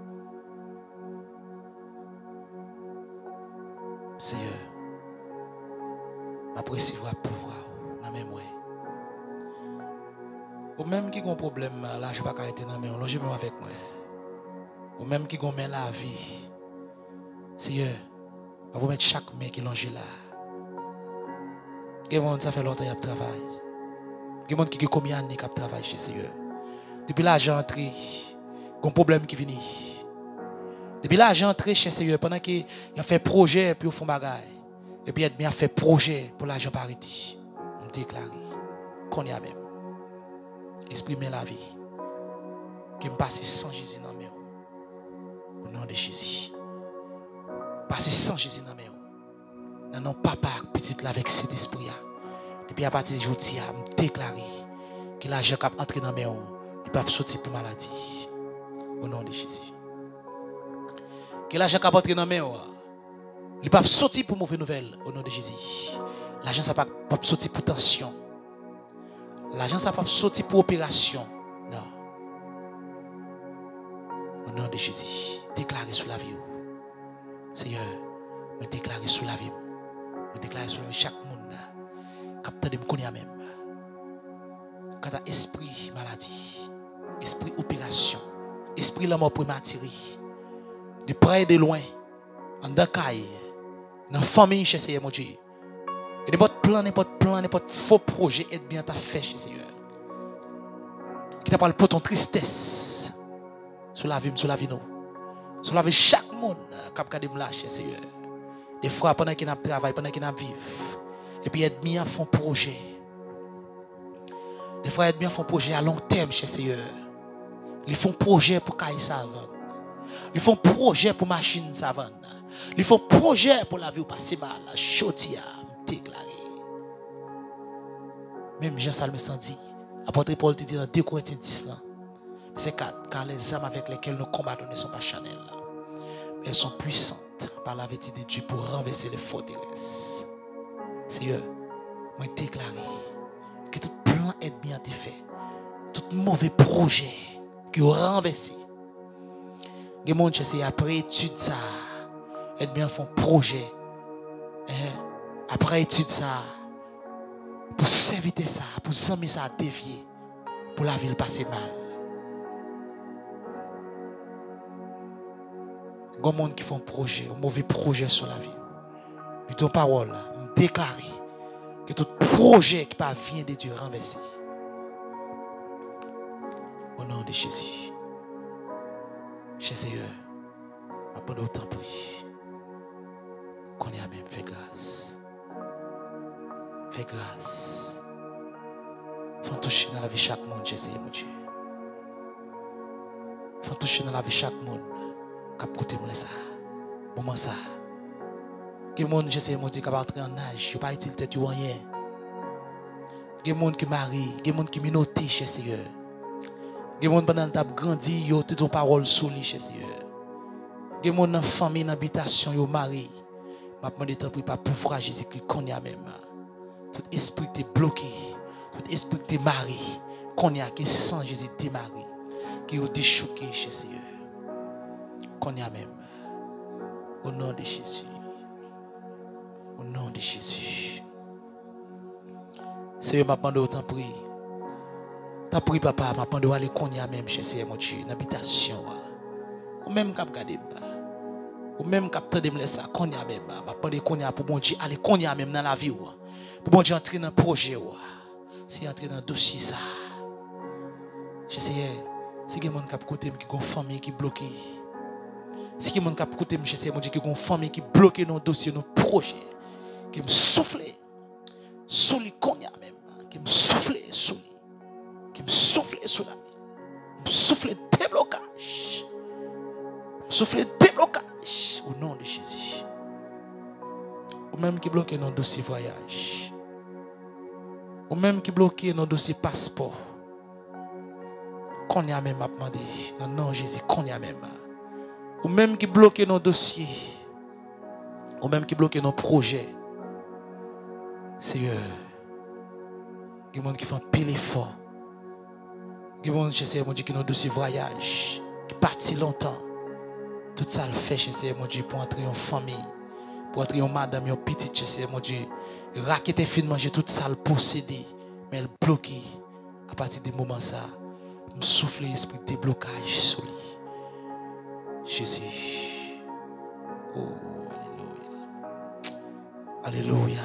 Seigneur, je vais recevoir le pouvoir dans la même way. Ou même qui a un problème, là, je ne vais pas arrêter dans la main. Logez-moi avec moi. Ou même qui gomme la vie. Seigneur, je vais mettre chaque main qui longe là. Il y a des gens qui fait longtemps qui travaillent. Il y a des gens qui ont combien d'années qui travaillent chez Seigneur. Depuis l'argent entré, il y a un problème qui vient. Depuis l'argent entré chez Seigneur, pendant qu'il a fait projet puis au fond bagaille. Et puis il a fait projet pour l'argent parité. On déclare qu'on y a même. Exprimer la vie. Qui me passe sans Jésus dans mes au nom de Jésus. Passer sans Jésus dans mes dans nos papa petit là avec cet esprit. Depuis à partir de aujourd'hui, je me déclarer que l'argent qui entre dans mes il ne peut pas sortir pour maladie. Au nom de Jésus. Que l'argent qui a rentré dans la main, il ne peut pas sortir pour mauvaise nouvelle au nom de Jésus. L'argent ne peut pas sortir pour tension. L'argent ne peut pas sortir pour opération. Non. Au nom de Jésus, déclarez sous la vie. Seigneur, je déclare sous la vie. Je déclare sous la vie chaque monde. Capteur de me connaître même. Quand tu as esprit maladie, esprit opération, esprit la mort prématurée, de près et de loin, en Dakaï, dans la famille chez Seigneur mon Dieu. Et n'importe plan, n'importe plan, n'importe faux projet, aide bien ta fait chez Seigneur. Qui t'a parlé pour ton tristesse. Sur la vie, sur la vie nous. Sur la vie chaque monde qui a regardé me lâcher Seigneur. Des fois pendant qu'il a travail, pendant qu'il a vivre. Et puis aide bien à font projet. Des fois aide bien à font projet à long terme chez Seigneur. Ils font projet pour caille savane. Ils font projet pour machine savane. Ils font projet pour la vie ou passer mal, la chotia, déclaré. Même Jean-Salme s'en dit, apôtre Paul te dit dans deux Corinthiens dix là. C'est car les âmes avec lesquelles nous combattons ne sont pas charnelles, mais elles sont puissantes par la vertu de Dieu pour renverser les forteresses. Seigneur, moi déclaré que tout plan est bien fait, tout mauvais projet qui est renversé. Les gens qui après étude ça, est bien font projet. Après étude ça, pour s'éviter ça, pour s'amener ça à dévier, pour la ville passer mal. Il y a des gens qui font projet, un mauvais projet sur la vie. Mais ton parole, déclarer que tout projet qui vient de Dieu renversé. Au nom de Jésus. Cher Seigneur, après autant prie, qu'on y a même fait grâce. Fais grâce. Faut toucher dans la vie chaque monde, cher Seigneur, mon Dieu. Faut toucher dans la vie chaque monde. Cap côté moi ça. Moment ça. Que monde je sais mon Dieu qui va entrer en âge, je pas utile tête ou rien. Que monde qui marie, que monde qui minoté chez Seigneur. Que monde pendant t'a grandi, yo te ton parole sous lui chez Seigneur. Que monde dans famille, dans habitation, yo mari. M'a demandé tant pour pas pouvoir Jésus-Christ qu'on y a même. Tout esprit t'est bloqué, tout esprit t'est marié, qu'on y a qui sans Jésus t'est marié, qui est déchouqué chez Seigneur. Qu'on y a même. Au nom de Jésus. Au nom de Jésus. Seigneur, m'a demandé autant prier. T'as prié papa, m'a demandé aller qu'on y a même chez Seigneur mon Dieu, dans l'habitation. Ou même cap garder. Ou même cap tendre me laisser qu'on y a même. M'a demandé qu'on y a pour bon Dieu aller qu'on y a même dans la vie. Pour bon Dieu entrer dans le projet. C'est entrer dans le dossier ça. Chez Seigneur, si quelqu'un qui a côté qui a une famille qui est bloquée. Si quelqu'un qui a côté chez Seigneur mon Dieu qui a une famille qui est bloquée dans le dossier, dans le projet, qui me souffle sous lui qu'on y a même, qui me souffle sous lui, qui me souffle sous la vie, me souffle déblocage, me souffle déblocage au nom de Jésus. Ou même qui bloque dans le dossier voyage, ou même qui bloque dans le dossier passeport, qu'on y a même à demander, dans le nom de Jésus, qu'on y a même. Ou même qui bloque dans le dossier, ou même qui bloque dans le projet. Seigneur, il y a des gens qui font pile effort. Il y a des gens qui ont un dossier voyage, qui partent longtemps. Tout ça le fait chez Seigneur mon Dieu pour entrer en famille, pour entrer en madame, en petite chez Seigneur mon Dieu. Raquette et fin manger tout ça le posséder, mais elle bloqué. À partir des moments ça, me souffler l'esprit de déblocage sur lui. Jésus. Oh, alléluia. Alléluia.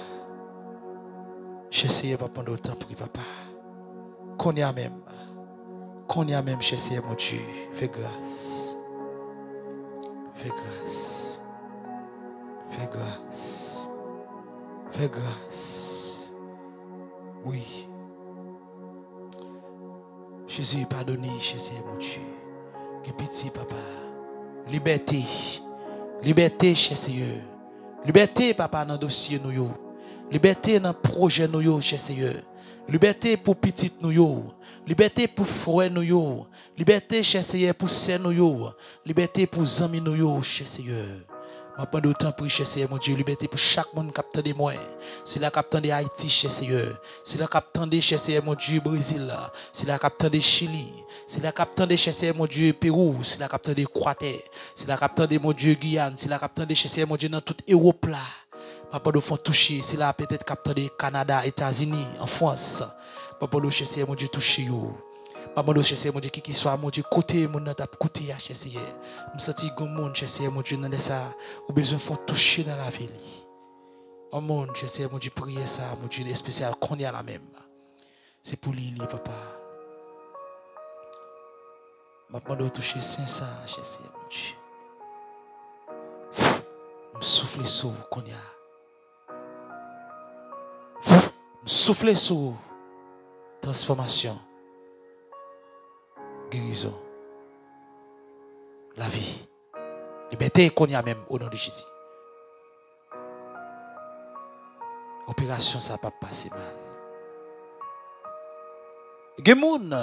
J'essaie pas pendant autant pour papa. Qu'on y a même. Qu'on y a même, j'essaie mon Dieu. Fais grâce. Fais grâce. Fais grâce. Fais grâce. Oui. Jésus, pardonnez, j'essaie mon Dieu. Que pitié, papa. Liberté. Liberté, cher Seigneur. Liberté, papa, dans le dossier nous. Liberté dans le projet nous, cher Seigneur. Liberté pour petit nous yo. Liberté pour frère nous yo. Liberté, cher Seigneur, pour sœur nous yo. Liberté pour amis nous yo, cher Seigneur. Je prends autant pour cher Seigneur, mon Dieu. Liberté pour chaque monde qui capte de moi. C'est la capte de Haïti, cher Seigneur. C'est la capte de cher Seigneur, mon Dieu, Brésil. C'est la capte de Chili. C'est la capte de cher Seigneur, mon Dieu, Pérou. C'est la capte de Équateur. C'est la capte de mon Dieu, Guyane. C'est la capte de cher Seigneur, mon Dieu, dans toute Europe là. Papa de font toucher, c'est là peut-être capteur de Canada, États-Unis, en France. Papa de chercher mon Dieu toucher yo. Papa de chercher mon Dieu qui qui soit mon Dieu côté mon n'a côté à chercher. Me senti gon monde chercher mon Dieu dans ça, ou besoin font toucher dans la ville. Oh mon chercher mon Dieu prier ça, mon Dieu spécial qu'on y a la même. C'est pour lui papa. Papa de toucher cinq cents chercher mon Dieu. Me souffler sous qu'on y a. Souffler sur transformation, guérison, la vie, liberté qu'on y a même au nom de Jésus. Opération ça va pas passer mal. Gemoun,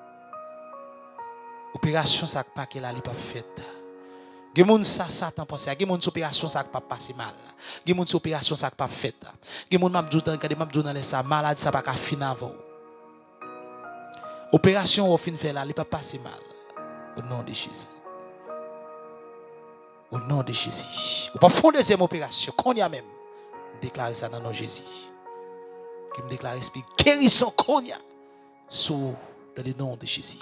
opération ça pas qu'elle a pas faite. Gen moun ça ça t'en penser, gen moun opération ça pas passer mal. Gen moun opération ça pas faite. Gen moun m'a dou dans m'a dou dans ça malade ça pas ka fin avant. Opération au fin fait là, il pas passer mal. Au nom de Jésus. Au nom de Jésus. Ou pas fond deuxième opération qu'on y a même. Déclarer ça dans le nom de Jésus. Qui me déclare esprit guérison qu'on y a sous dans le nom de Jésus.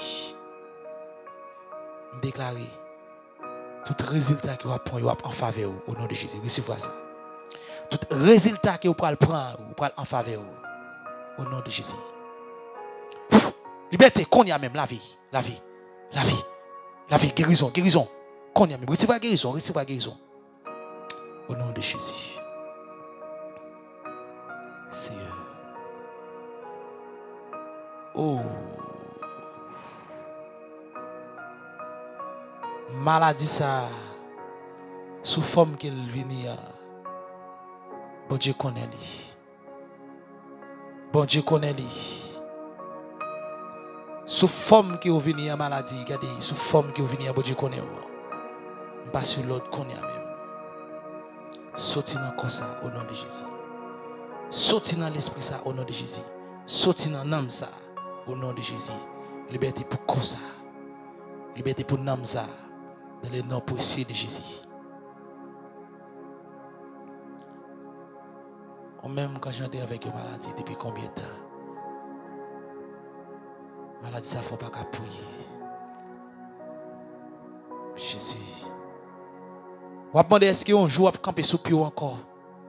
Me déclarer tout résultat que vous prenez en faveur au nom de Jésus. Recevez ça. Tout résultat que vous prenez en faveur au nom de Jésus. Liberté, qu'on y a même la vie, la vie, la vie, la vie, guérison, guérison. Qu'on y a même. Recevez la guérison, recevez la guérison. Au nom de Jésus. Seigneur. Oh. Maladie ça sous forme qu'elle vient bon Dieu connaît lui bon Dieu connaît lui sous forme qui vient maladie regardez sous forme qui vient bon Dieu connaît pas sur l'autre connaît même sorti dans comme ça au nom de Jésus sorti dans l'esprit ça au nom de Jésus sorti dans l'âme ça au nom de Jésus liberté pour comme ça liberté pour l'âme ça dans le nom précieux de Jésus. Ou même quand j'étais avec une maladie, depuis combien de temps? Maladie, ça ne faut pas qu'à prier. Jésus. Ou à demander est-ce qu'un jour, on va camper sous pied encore?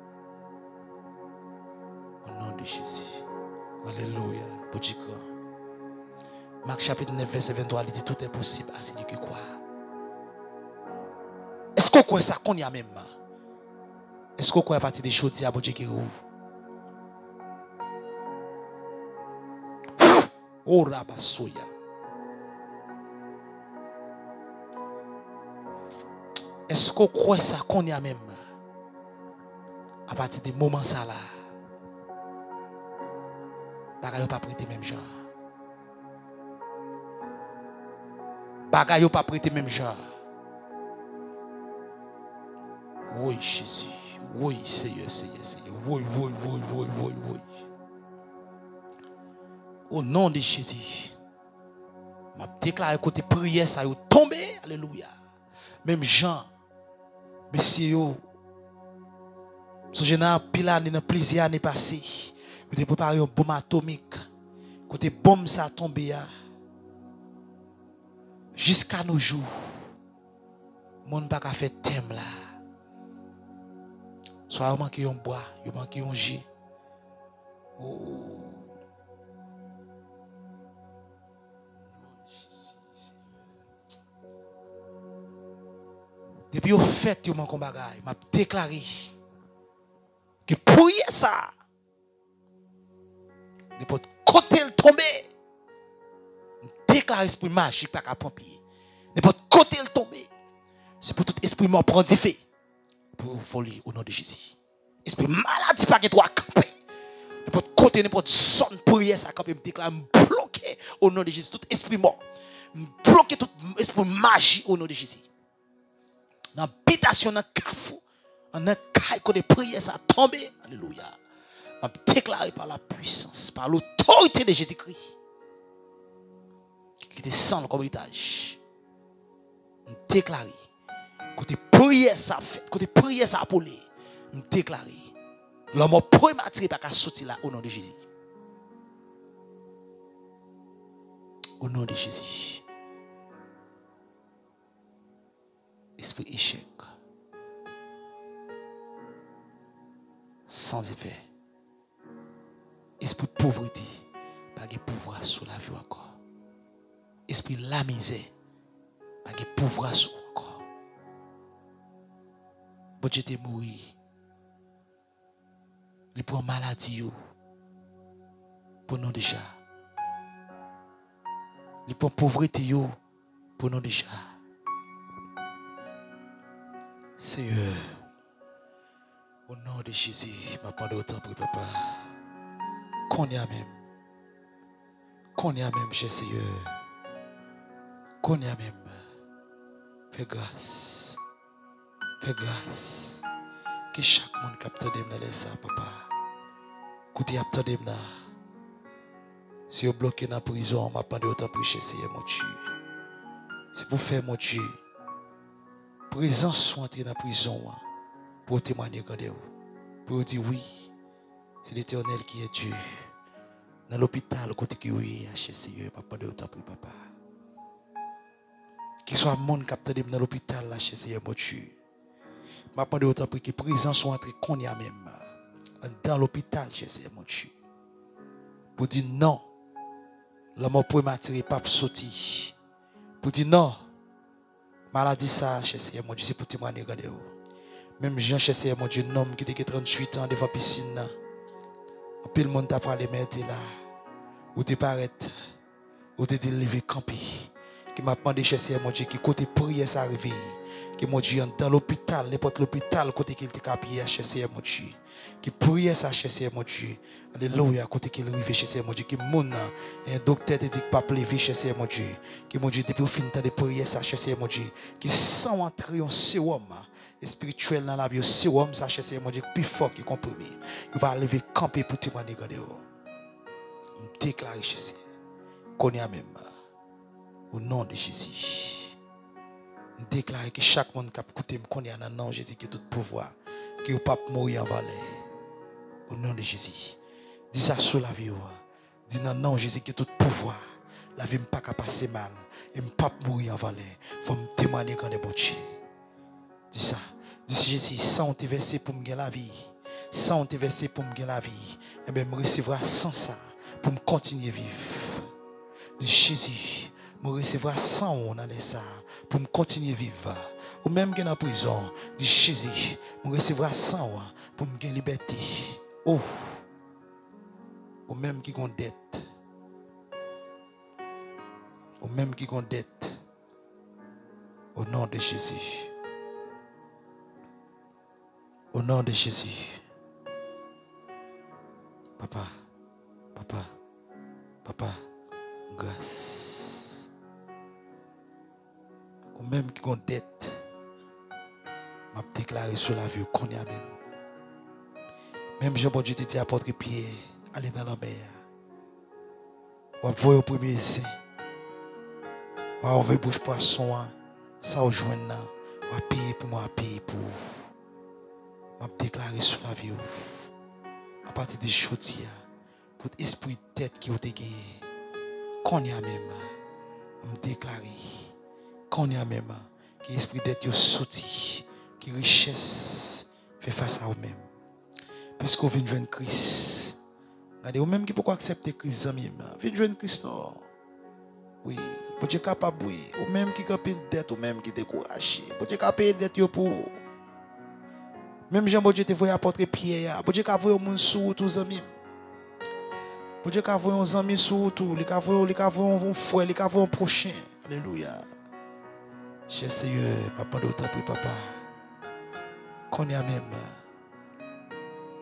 Au nom de Jésus. Alléluia. Pour Dieu. Marc chapitre neuf, verset vingt-trois, il dit tout est possible à celui qui croit. Est-ce qu'on croit ça qu'on y a même? Est-ce qu'on croit à partir des choses à Dieu qui roule? Oh rabasoya. Est-ce qu'on croit ça qu'on y a même? À partir des moments ça là. Bagay pas prêté même genre. Bagay pas prêté même genre. Oui, Jésus. Oui, Seigneur, Seigneur, Seigneur. Oui, oui, oui, oui, oui, oui. Au nom de Jésus, je déclare côté prière, ça est tombé. Alléluia. Même Jean, messieurs, ce jeune pile année, dans plusieurs années passées, il a préparé une bombe atomique. Côté bombe, ça a tombé. Jusqu'à nos jours, le monde n'a pas fait thème là. Soit il manque un bois, il manque un jet. Oh. Depuis au fait, il manque un bagage. M'a déclaré que pour ça, depuis côté le tomber, déclare esprit magique pas qu'à pompier. Depuis côté le tomber, c'est pour tout esprit mort prendre du feu. Pour folie au nom de Jésus. Esprit maladie pas que toi camper. N'importe côté, n'importe zone prière, ça me déclare, me bloquer au nom de Jésus. Tout esprit mort. Me bloquer tout esprit magie au nom de Jésus. Dans l'habitation, dans le cafou, dans le caille, quand les prières ça tombe. Alléluia. Je déclare par la puissance, par l'autorité de Jésus-Christ. Qui descend comme héritage. Je déclare. Côté prière ça fait, côté prière ça pour lui. Je déclare. L'homme prématuré pas qu'à sortir là au nom de Jésus. Au nom de Jésus. Esprit échec. Sans effet. Esprit de pauvreté. Pas de pouvoir sur la vie encore. Esprit de la misère. Pas de pouvoir sur encore. Bon Dieu t'es mort. Il prend maladie pour nous déjà. Il prend pauvreté pour nous déjà. Seigneur, au nom de Jésus, je m'appelle autant pour papa. Qu'on y a même. Qu'on y a même, cher Seigneur. Qu'on y a même. Fais grâce. Fais grâce. Que chaque monde capte de me laisser, papa. Écoutez, capte de me. Si vous bloquez dans la prison, je m'appelle autant pour cher Seigneur, mon Dieu. C'est pour faire, mon Dieu. Présence soit entrée dans la prison pour témoigner quand vous. Pour dire oui, c'est l'Éternel qui est Dieu. Dans l'hôpital, côté qui oui, cher Seigneur, papa de autant pour papa. Qu'il soit monde capté dans l'hôpital, cher Seigneur, mon Dieu. Papa de autant pour que présence soit entrée qu'on y a même dans l'hôpital, cher Seigneur, mon Dieu. Pour dire non, l'homme prématuré pas sorti. Pour dire non. Maladie ça, cher Seigneur, mon Dieu, c'est pour témoigner, regardez. Même Jean, cher Seigneur, mon Dieu, un homme qui était trente-huit ans devant la piscine. Et puis le monde t'a parlé, mais tu là. Où tu paraît, où tu es levé, campé. Qui m'a demandé, cher Seigneur, mon Dieu, qui côté prière ça arrive. Qui, mon Dieu, dans l'hôpital, n'importe l'hôpital, côté qu'il était capé, cher Seigneur, mon Dieu. Qui priait ça, cher Seigneur, mon Dieu. Alléluia, côté qu'il arrive, cher Seigneur, mon Dieu. Qui mon un docteur te dit que pas lever, cher Seigneur, mon Dieu. Qui, mon Dieu, depuis au fin de prière ça, cher Seigneur, mon Dieu. Qui sent entrer un sérum spirituel dans la vie, un sérum, ça, cher Seigneur, mon Dieu, plus fort qui comprimé. Il va lever, camper pour témoigner, regardez. On déclare, cher Seigneur, qu'on y a même, au nom de Jésus. On déclare que chaque monde qui a écouté, qu'on y a dans le nom de Jésus, qui a tout pouvoir, qui ne peut pas mourir en vallée. Au nom de Jésus. Dis ça sur la vie. Dis non, non, Jésus qui a tout pouvoir. La vie ne peut pas passer mal. Et ne peut pas mourir en vallée. Il faut me témoigner quand est bon Dieu. Dis ça. Dis Jésus, sans te verser pour me gagner la vie. Sans te verser pour me gagner la vie. Et bien, me recevra sans ça. Pour me continuer à vivre. Dis Jésus, me recevra sans on allait ça. Pour me continuer à vivre. Ou même qui est en prison, dis Jésus, me recevra sans pour me gagner liberté. Oh, ou même qui ont dette. Ou même qui ont dette. Au nom de Jésus. Au nom de Jésus. Papa, papa, papa, grâce. Ou même qui ont dette. M'a déclaré sur la vie qu'on y a même. Même Jean bon Dieu te dit apôtre Pierre, allez dans la mer. On va au premier essai. On va ouvrir bouche poisson, ça au joindre là. On va payer pour moi, payer pour. M'a déclaré sur la vie. À partir des choses, tout esprit de tête qui ont été gagné. Qu'on y a même. M'a déclaré. Qu'on y a même. Que l'esprit de tête est sorti. Qui richesse fait face à vous-même. Puisqu'on vient de jouer Christ. Regardez, vous-même qui pourquoi accepter Christ, amis. Vient de jouer Christ, non. Oui. Vous êtes capable, oui. Vous-même qui avez une dette, vous-même qui découragé. Vous êtes capable de dette pour. Même Jean, vous êtes voyé apôtre Pierre. Vous êtes capable de voir sur tous les amis. Vous êtes capable de voir les amis sur tout. Vous êtes capable de voir vos frères, vous êtes capable de voir vos prochains. Alléluia. Cher Seigneur, papa, d'autant pour papa. Qu'on y a même.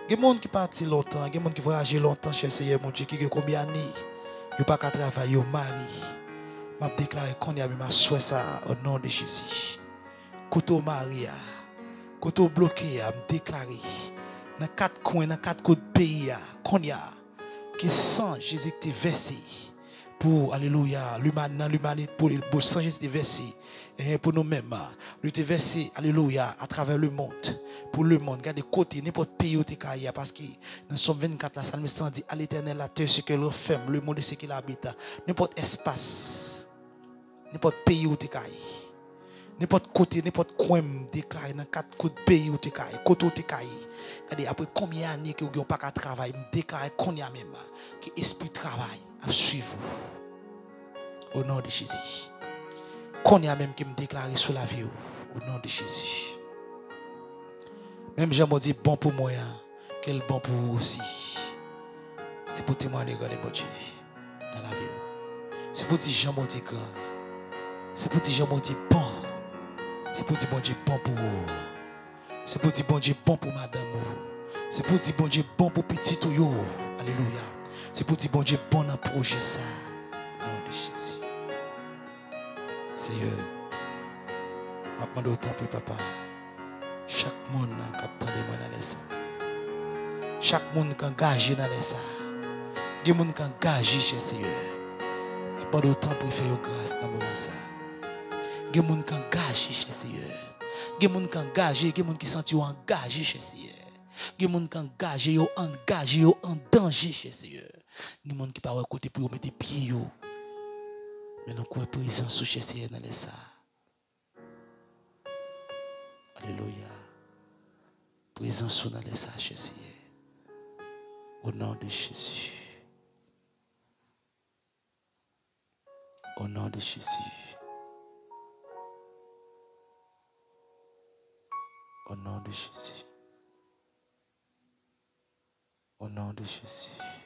Il y a des gens qui partent longtemps, il y a des gens qui voyagent longtemps chez Seigneur, mon Dieu, qui ont combien d'années, ils n'ont pas qu'à travailler, ils ont mari. Je déclare qu'on y a ma souhait ça au nom de Jésus. Côté Maria, côté bloqué, je déclare dans quatre coins, dans quatre côtés de pays, qu'on y a, qui sent Jésus qui est versé pour, alléluia, l'humanité, pour le sang Jésus qui est versé. Et pour nous-mêmes, nous te versé, alléluia, à travers le monde, pour le monde. Regardez côté, n'importe pays où tu es, parce que dans Somme vingt-quatre, la Salme cent dit, à l'éternel, la terre, ce qu'elle referme, le monde, ce qu'il habite. N'importe espace, n'importe pays où tu es, n'importe côté, n'importe coin, déclaré dans quatre côtés de pays où tu es, côté où tu es. Regardez, après combien d'années que vous n'avez pas qu'à travailler, déclaré qu'on y a même, que l'esprit travail, à suivre. Au nom de Jésus. Qu'on y a même qui me déclare sur la vie au nom de Jésus. Même Jean m'a dit bon pour moi, quel bon pour vous aussi. C'est pour témoigner de mon Dieu dans la vie. C'est pour dire Jean m'a dit grand. C'est pour dire Jean m'a dit bon. C'est pour dire bon Dieu bon pour vous. C'est pour dire bon Dieu bon pour madame. C'est pour dire bon Dieu bon pour petit tout yo. Alléluia. C'est pour dire bon Dieu bon dans le projet ça. Au nom de Jésus. Seigneur, je demande autant pour papa. Chaque monde qui a entendu moi dans les ça. Chaque monde qui est engagé dans les ça. Il y a des gens qui sont engagés chez Seigneur. Je demande autant pour faire grâce dans le moment ça. Il y a des gens qui sont engagés chez Seigneur. Il y a des gens qui sont engagés, il y a des gens qui sont engagés chez Seigneur. Il y a des gens qui sont engagés, engagés en danger chez Seigneur. Il y a des gens qui parlent à côté pour mettre des pieds. Mais nous avons présence chez Seigneur dans les ça. Alléluia. Présence dans les ça chez Seigneur. Au nom de Jésus. Au nom de Jésus. Au nom de Jésus. Au nom de Jésus.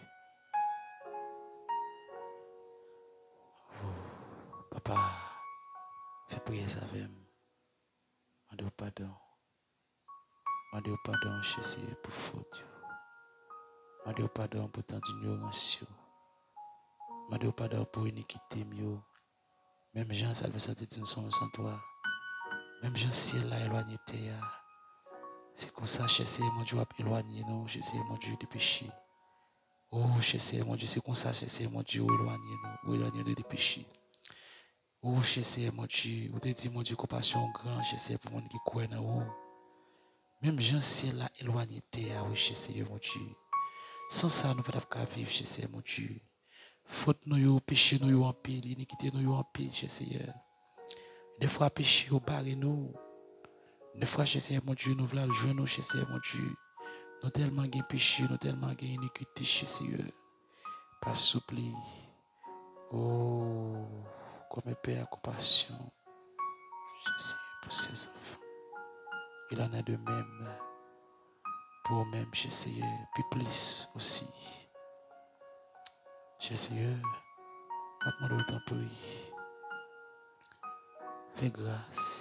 Oh, papa, fais prier ça avec moi. Demandez pardon. Demandez pardon chez Seigneur pour faute. Demandez pardon pour tant d'ignorance. Demandez pardon pour iniquité. Même Jean, ça veut dire sans toi. Même Jean, ciel là éloigné de c'est comme ça, chez Seigneur, mon Dieu, éloigné nous, chez Seigneur, mon Dieu, du péché. Oh, chez Seigneur, mon Dieu, c'est comme ça, chez Seigneur, mon Dieu, éloigné nous, éloigné nous du péché. Oh, chez Seigneur, mon Dieu, vous te dit, mon Dieu, compassion grande, chez Seigneur, pour mon qui croit dans vous. Même Jean, ciel là éloigné de terre, oui, chez Seigneur, mon Dieu. Sans ça, nous ne pouvons pas vivre, chez Seigneur, mon Dieu. Faute nous, péché nous en pile, iniquité nous en pile, chez Seigneur. Des fois, péché au barre nous. Des fois, chez Seigneur, mon Dieu, nous voulons le jouer, nous, chez Seigneur, mon Dieu. Nous tellement de péché, nous tellement de iniquité, chez Seigneur. Pas souple. Oh, comme Père, compassion. Je sais, pour ses enfants. Il en a de même. Pour même, chez Seigneur. Puis plus aussi. Chez Seigneur, je demande autant pour lui. Fais grâce.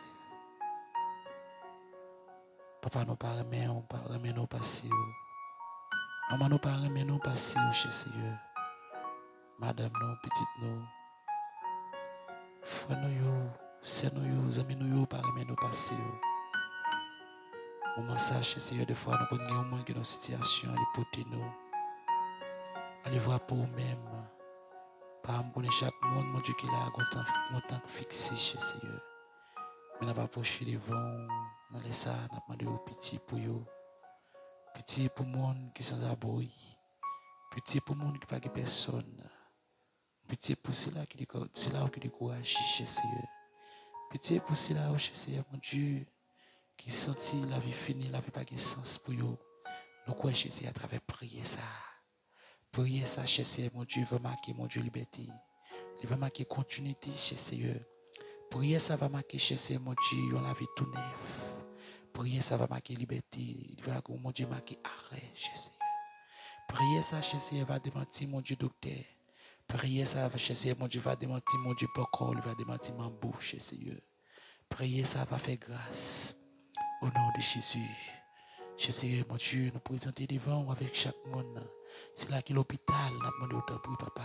Papa nous pas remet, on pas remet nous passer. Maman nous pas remet nous passer chez Seigneur. Madame nous, petite nous. Frère nous, c'est nous, amis nous, pas remet nous passer. Au massage chez Seigneur, des fois nous connaissons au moins que nos situations, les potes nous. Allez voir pour nous-mêmes. Pas me connaître chaque monde, mon Dieu, qui a longtemps fixé chez Seigneur. Mais n'a pas approché devant, dans les salles, n'a pas demandé au petit pour eux. Petit pour le monde qui est sans abri. Petit pour le monde qui n'a pas personne. Petit pour ceux-là qui découragent chez Seigneur. Petit pour ceux-là chez Seigneur, mon Dieu, qui sentit la vie finie, la vie pas de sens pour eux. Nous croyons chez Seigneur à travers prier ça. Prier ça chez Seigneur, mon Dieu, va marquer, mon Dieu, liberté. Il va marquer continuité chez Seigneur. Prier ça va marquer chez Seigneur, mon Dieu, on la vie tout neuf. Prier ça va marquer liberté. Il va, mon Dieu, marquer arrêt chez Seigneur. Prier ça chez Seigneur va démentir, mon Dieu, docteur. Prier ça chez Seigneur, mon Dieu, va démentir, mon Dieu, pourquoi il va démentir mon bouche chez Seigneur. Prier ça va faire grâce. Au nom de Jésus. Jésus, mon Dieu, nous présenter devant avec chaque monde. C'est là que l'hôpital, nous demandé autant pour papa.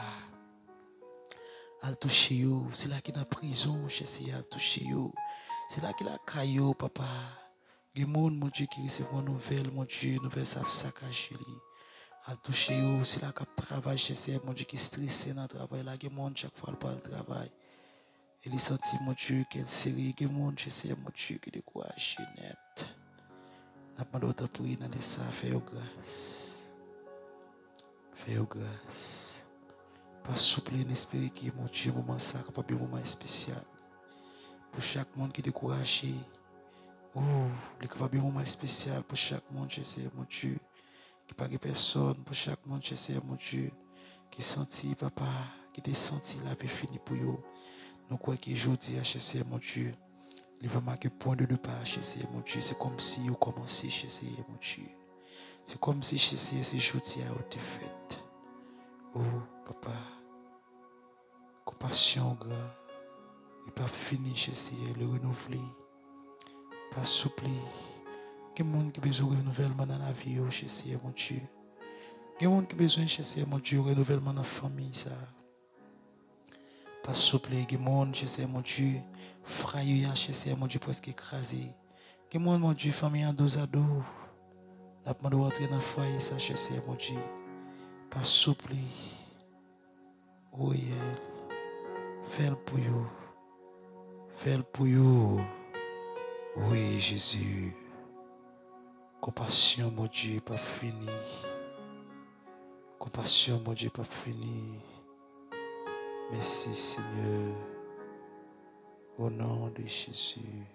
Al toucher yo, c'est là qu'il est en prison, Jésus, al toucher yo. C'est là qu'il a caillou, papa. Il y a des gens, mon Dieu, qui reçoivent une nouvelle, mon Dieu, nouvelle saccagée. Al toucher yo, c'est là qu'il travaille, Jésus, mon Dieu, qui est stressé dans le travail. Là, il y a des gens, chaque fois, il le travail. Et il senti, mon Dieu, quelle série, il y a des gens, Jésus, mon Dieu, qui découragent net. N'a pas d'autre pour y aller ça, fais-vous grâce. Fais-vous grâce. Pas souple et espérer qui mon Dieu, moment ça, capable un moment spécial. Pour chaque monde qui est découragé. Oh, il est capable un moment spécial pour chaque monde, j'essaie, mon Dieu. Qui pas de personne, pour chaque monde, j'essaie, mon Dieu. Qui senti, papa, qui te senti la vie finie pour eux. Nous croyons qu'aujourd'hui, j'essaie, mon Dieu. Il va marquer point de départ chez ces mon Dieu. C'est comme si vous commencez chez ces mon Dieu. C'est comme si chez ces ces jours a été fait. Oh, papa, compassion, grand. Il pas fini chez ces le renouveler. Pas souple. Il y a des gens qui ont besoin de renouvellement dans la vie chez ces mon Dieu. Il y a des gens qui ont besoin chez ces mon Dieu, renouvellement dans la famille. Ça. Pas souple, il y a des gens chez ces mon Dieu. Frère, chez mon Dieu, presque écrasé. Que mon, mon Dieu, famille en dos à dos. La demande de rentrer dans le foyer, ça, chez mon Dieu. Pas souple. Oui, fais-le pour vous. Fais-le pour vous. Oui, Jésus. Compassion, mon Dieu, pas fini. Compassion, mon Dieu, pas fini. Merci, Seigneur. Au nom de Jésus.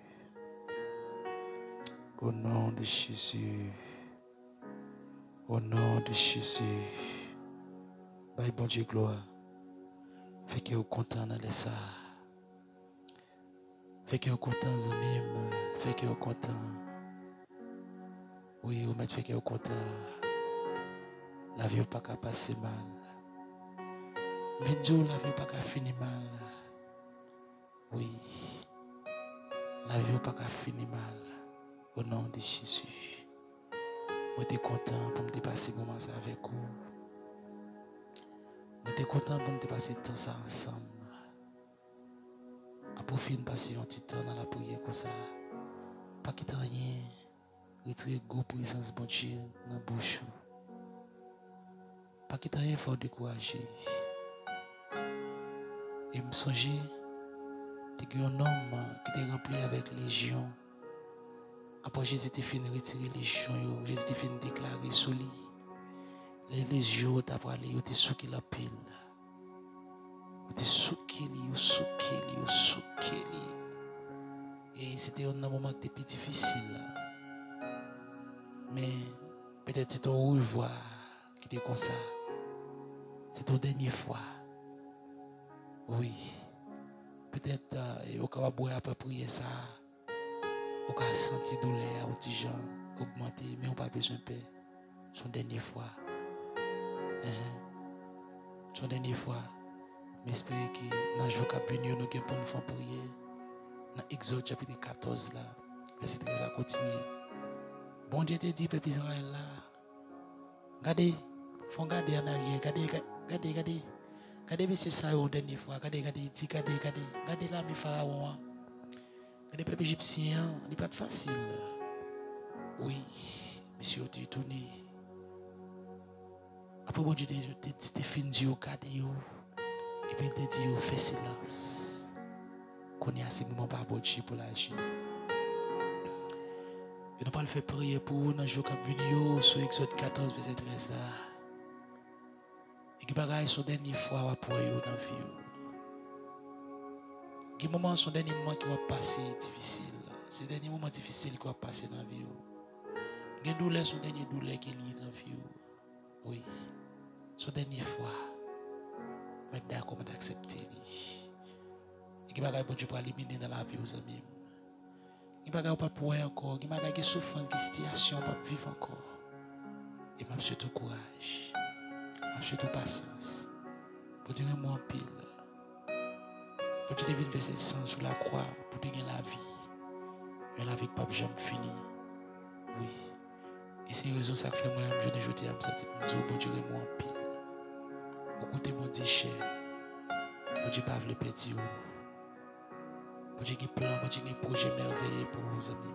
Au nom de Jésus. Au nom de Jésus. Bye, bon Dieu, gloire. Fait que vous content dans ça. Fait que vous content, amis. Fait que vous content. Oui, vous mettez fait que vous content. La vie n'est pas qu'à passer mal. Vidéo, la vie n'est pas qu'à finir mal. Oui. La vie n'est pas qu'à finir mal. Au nom de Jésus. Je suis content pour me passer moment avec vous. Je suis content pour me passer temps ça ensemble. À profiter de passer un petit temps dans la prière comme ça. Pas quitter rien. Retirer la présence de Dieu dans la bouche. Pas quitter rien, il faut décourager. Et me songer, il y a un homme qui est rempli avec légion. Après Jésus était fini de retirer les légions, Jésus était fini de déclarer sous lui. Les légions, après aller, il était souki la pile. Il était souki, il souki, il souki. Et c'était un moment qui était difficile. Mais peut-être c'est un revoir qui était comme ça. C'est la dernière fois. Oui. Peut-être euh, au cas où après prier ça. On a senti douleur, on petit gens augmenter, mais on n'a pas besoin de paix. C'est la dernière fois. C'est la dernière fois. Mais j'espère que dans le jour qui a venu, nous allons nous faire prier. Dans Exode chapitre quatorze, là, verset treize à continuer. Bon Dieu te dit, peuple Israël, là. Regardez, il faut regarder en arrière. Regardez, regardez, regardez. Regardez, monsieur ça, la dernière fois. Regardez, regardez, il dit, regardez, regardez. Regardez là, mes pharaons. Les peuples égyptiens, ce n'est pas facile. Oui, monsieur, tu es tourné. Après, bon Dieu, tu es fini, tu et puis tu dit, fais silence. Qu'on y a ces moments par bon Dieu pour l'agir. Et nous pas le faire prier pour nous dans le jour qui venu sur Exode quatorze, verset treize. Et que bagaille son dernière fois pour vous dans la vie. Il y a des moments, son dernier moment qui va passer difficile. C'est le dernier moment difficile qui va passer dans la vie. Il y a des douleurs, son dernier douleur qui est lié dans la vie. Oui. Son dernière fois. Mais d'accord, on va accepter. Il y a des choses que pour éliminer dans la vie aux amis. Il y a des choses pas pour encore. Il y a des souffrances, des situations pas vivre encore. Et je suis tout courage. Je suis tout patience. Pour dire moi en pile. Pour tu devines verser le sang sur la croix pour te gagner la vie. Et la vie pas jamais fini. Oui. Et c'est raison ça que fait moi, je ne dis à me sentir, je dis, bon Dieu, moi en pile. Au côté mon Dieu cher, bon Dieu, pas le petit. Bon Dieu, il y a plan, bon Dieu, il y a un projet merveilleux pour vos amis.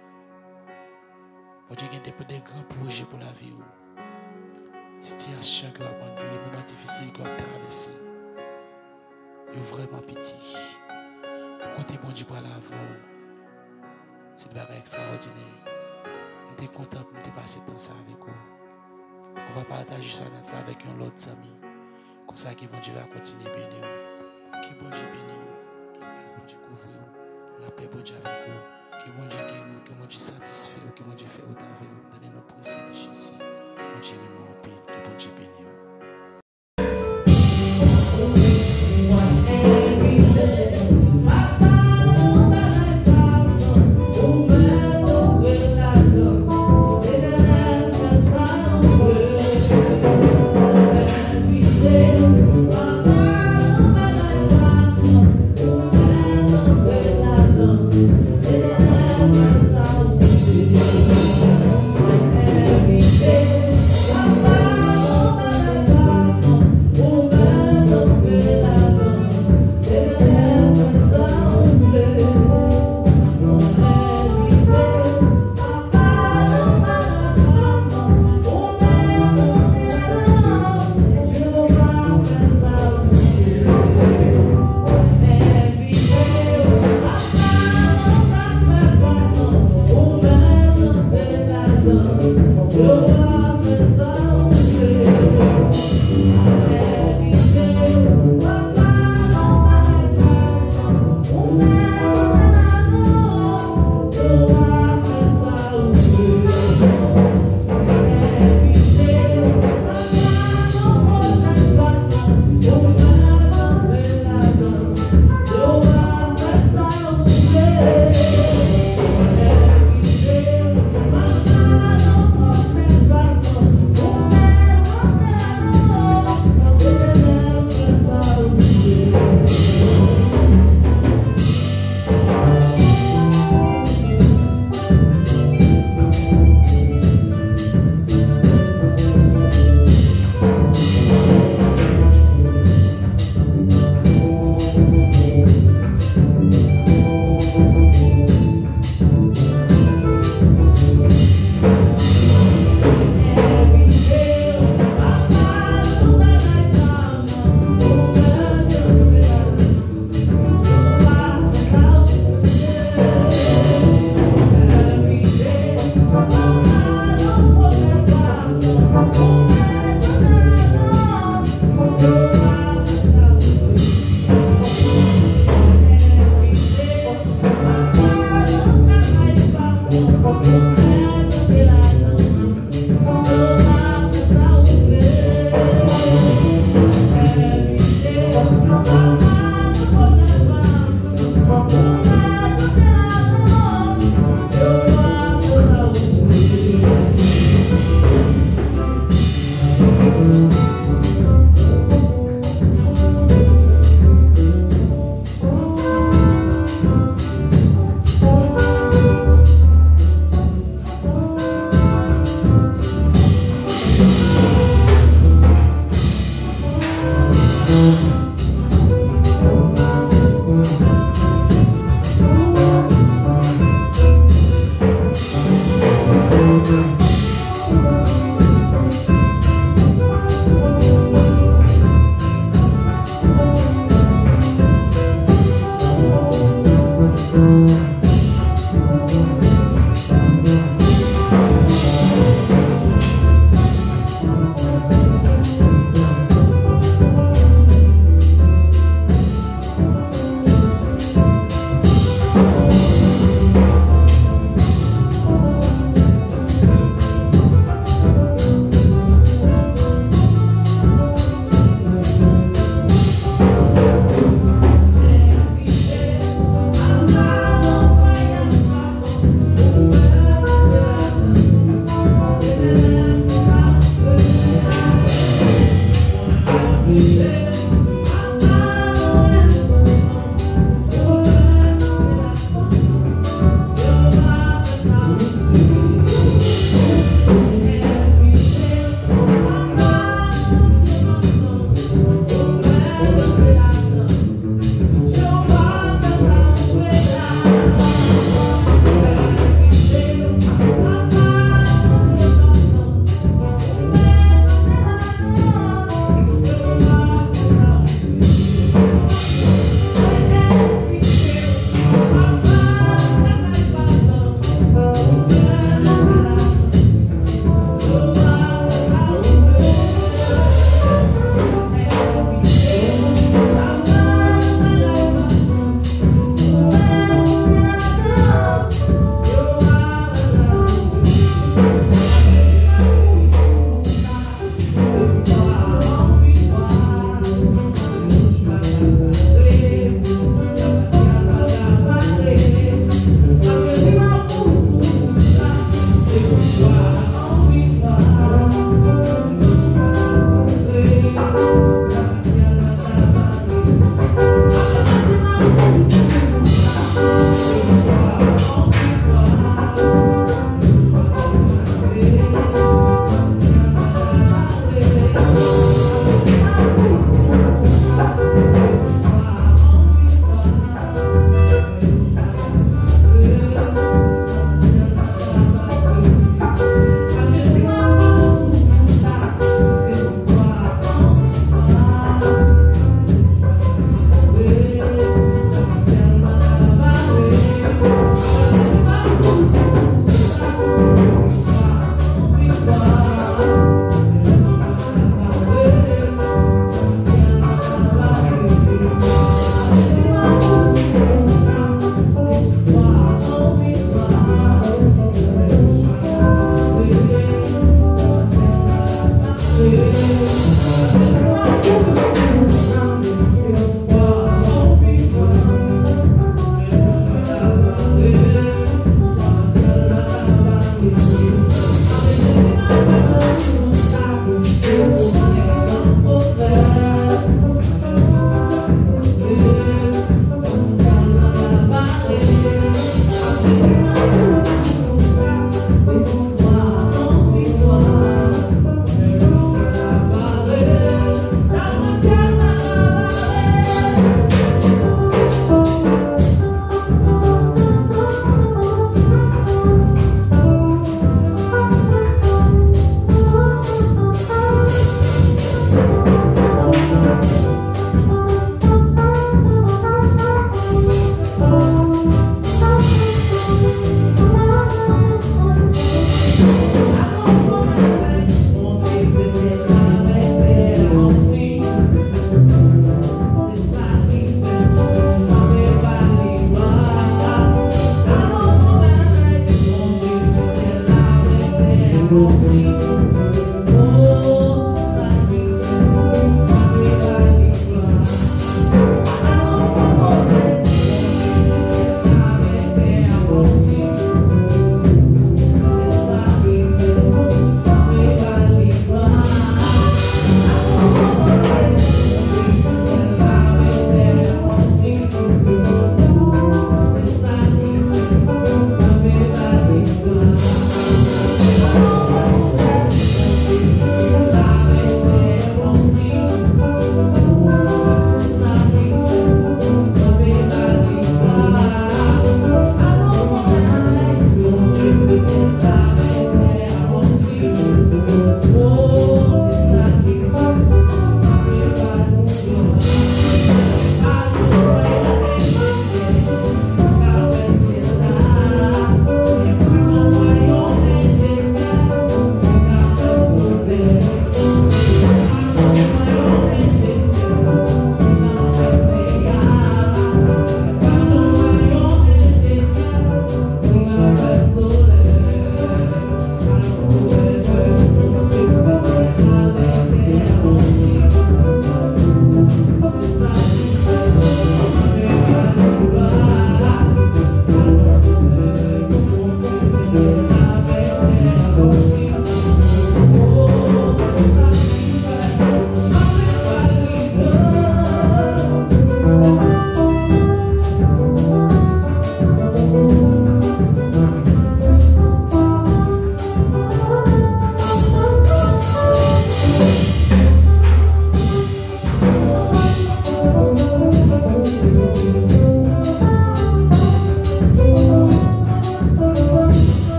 Bon Dieu, il y a des grands projets pour la vie. Situation que vous avez dit, moments difficiles que vous avez traversé. Il y a vraiment pitié. Pour côté bon Dieu pour l'avant, c'est une bagarre extraordinaire. Je suis content de passer temps ça avec vous. On va partager ça avec un autre ami. Comme ça, que bon Dieu va continuer à bénir. Que bon Dieu bénisse. Que grâce bon Dieu couvre vous. La paix bon Dieu avec vous. Que bon Dieu guérit. Que bon Dieu satisfait. Que bon Dieu fait au avec vous. Donnez nos précieux de Jésus. Bon Dieu est mon paix. Que bon Dieu bénisse.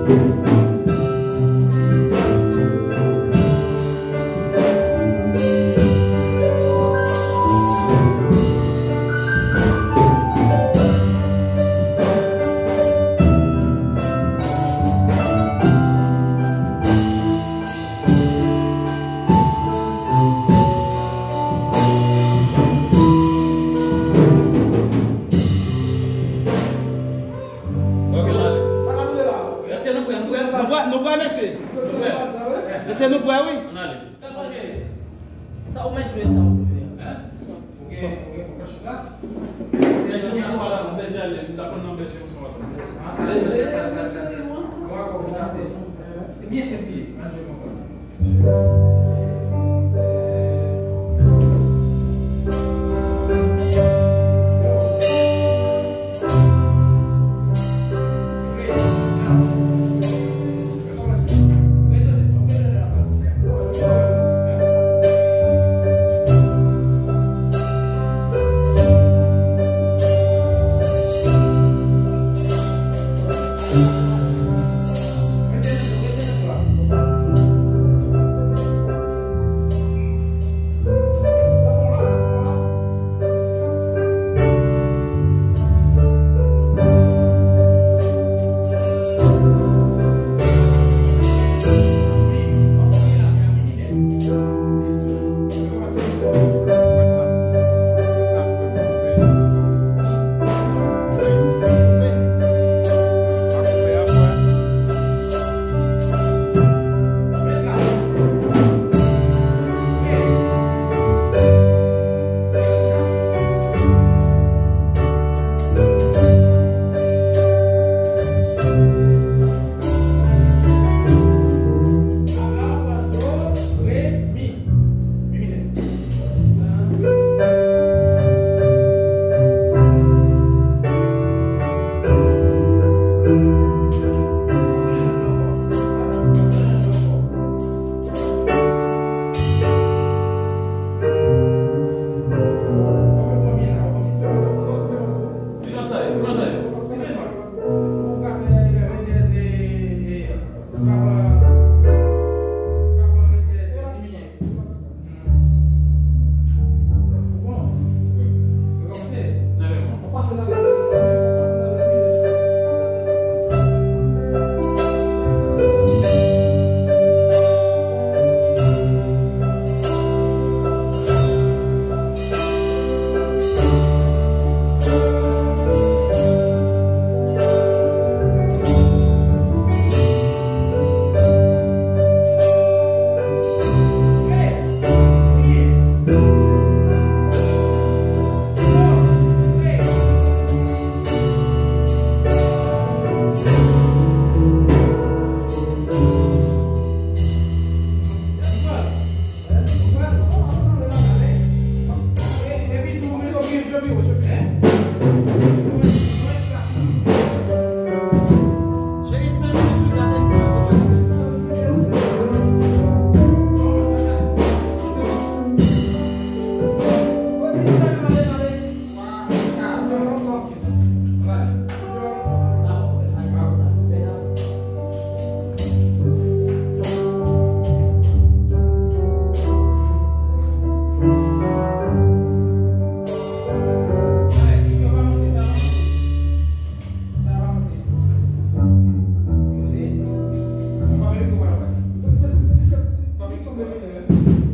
Laissez-nous boire, oui. Ça va mettre ça. Bien simplifié. Famille sont devenues.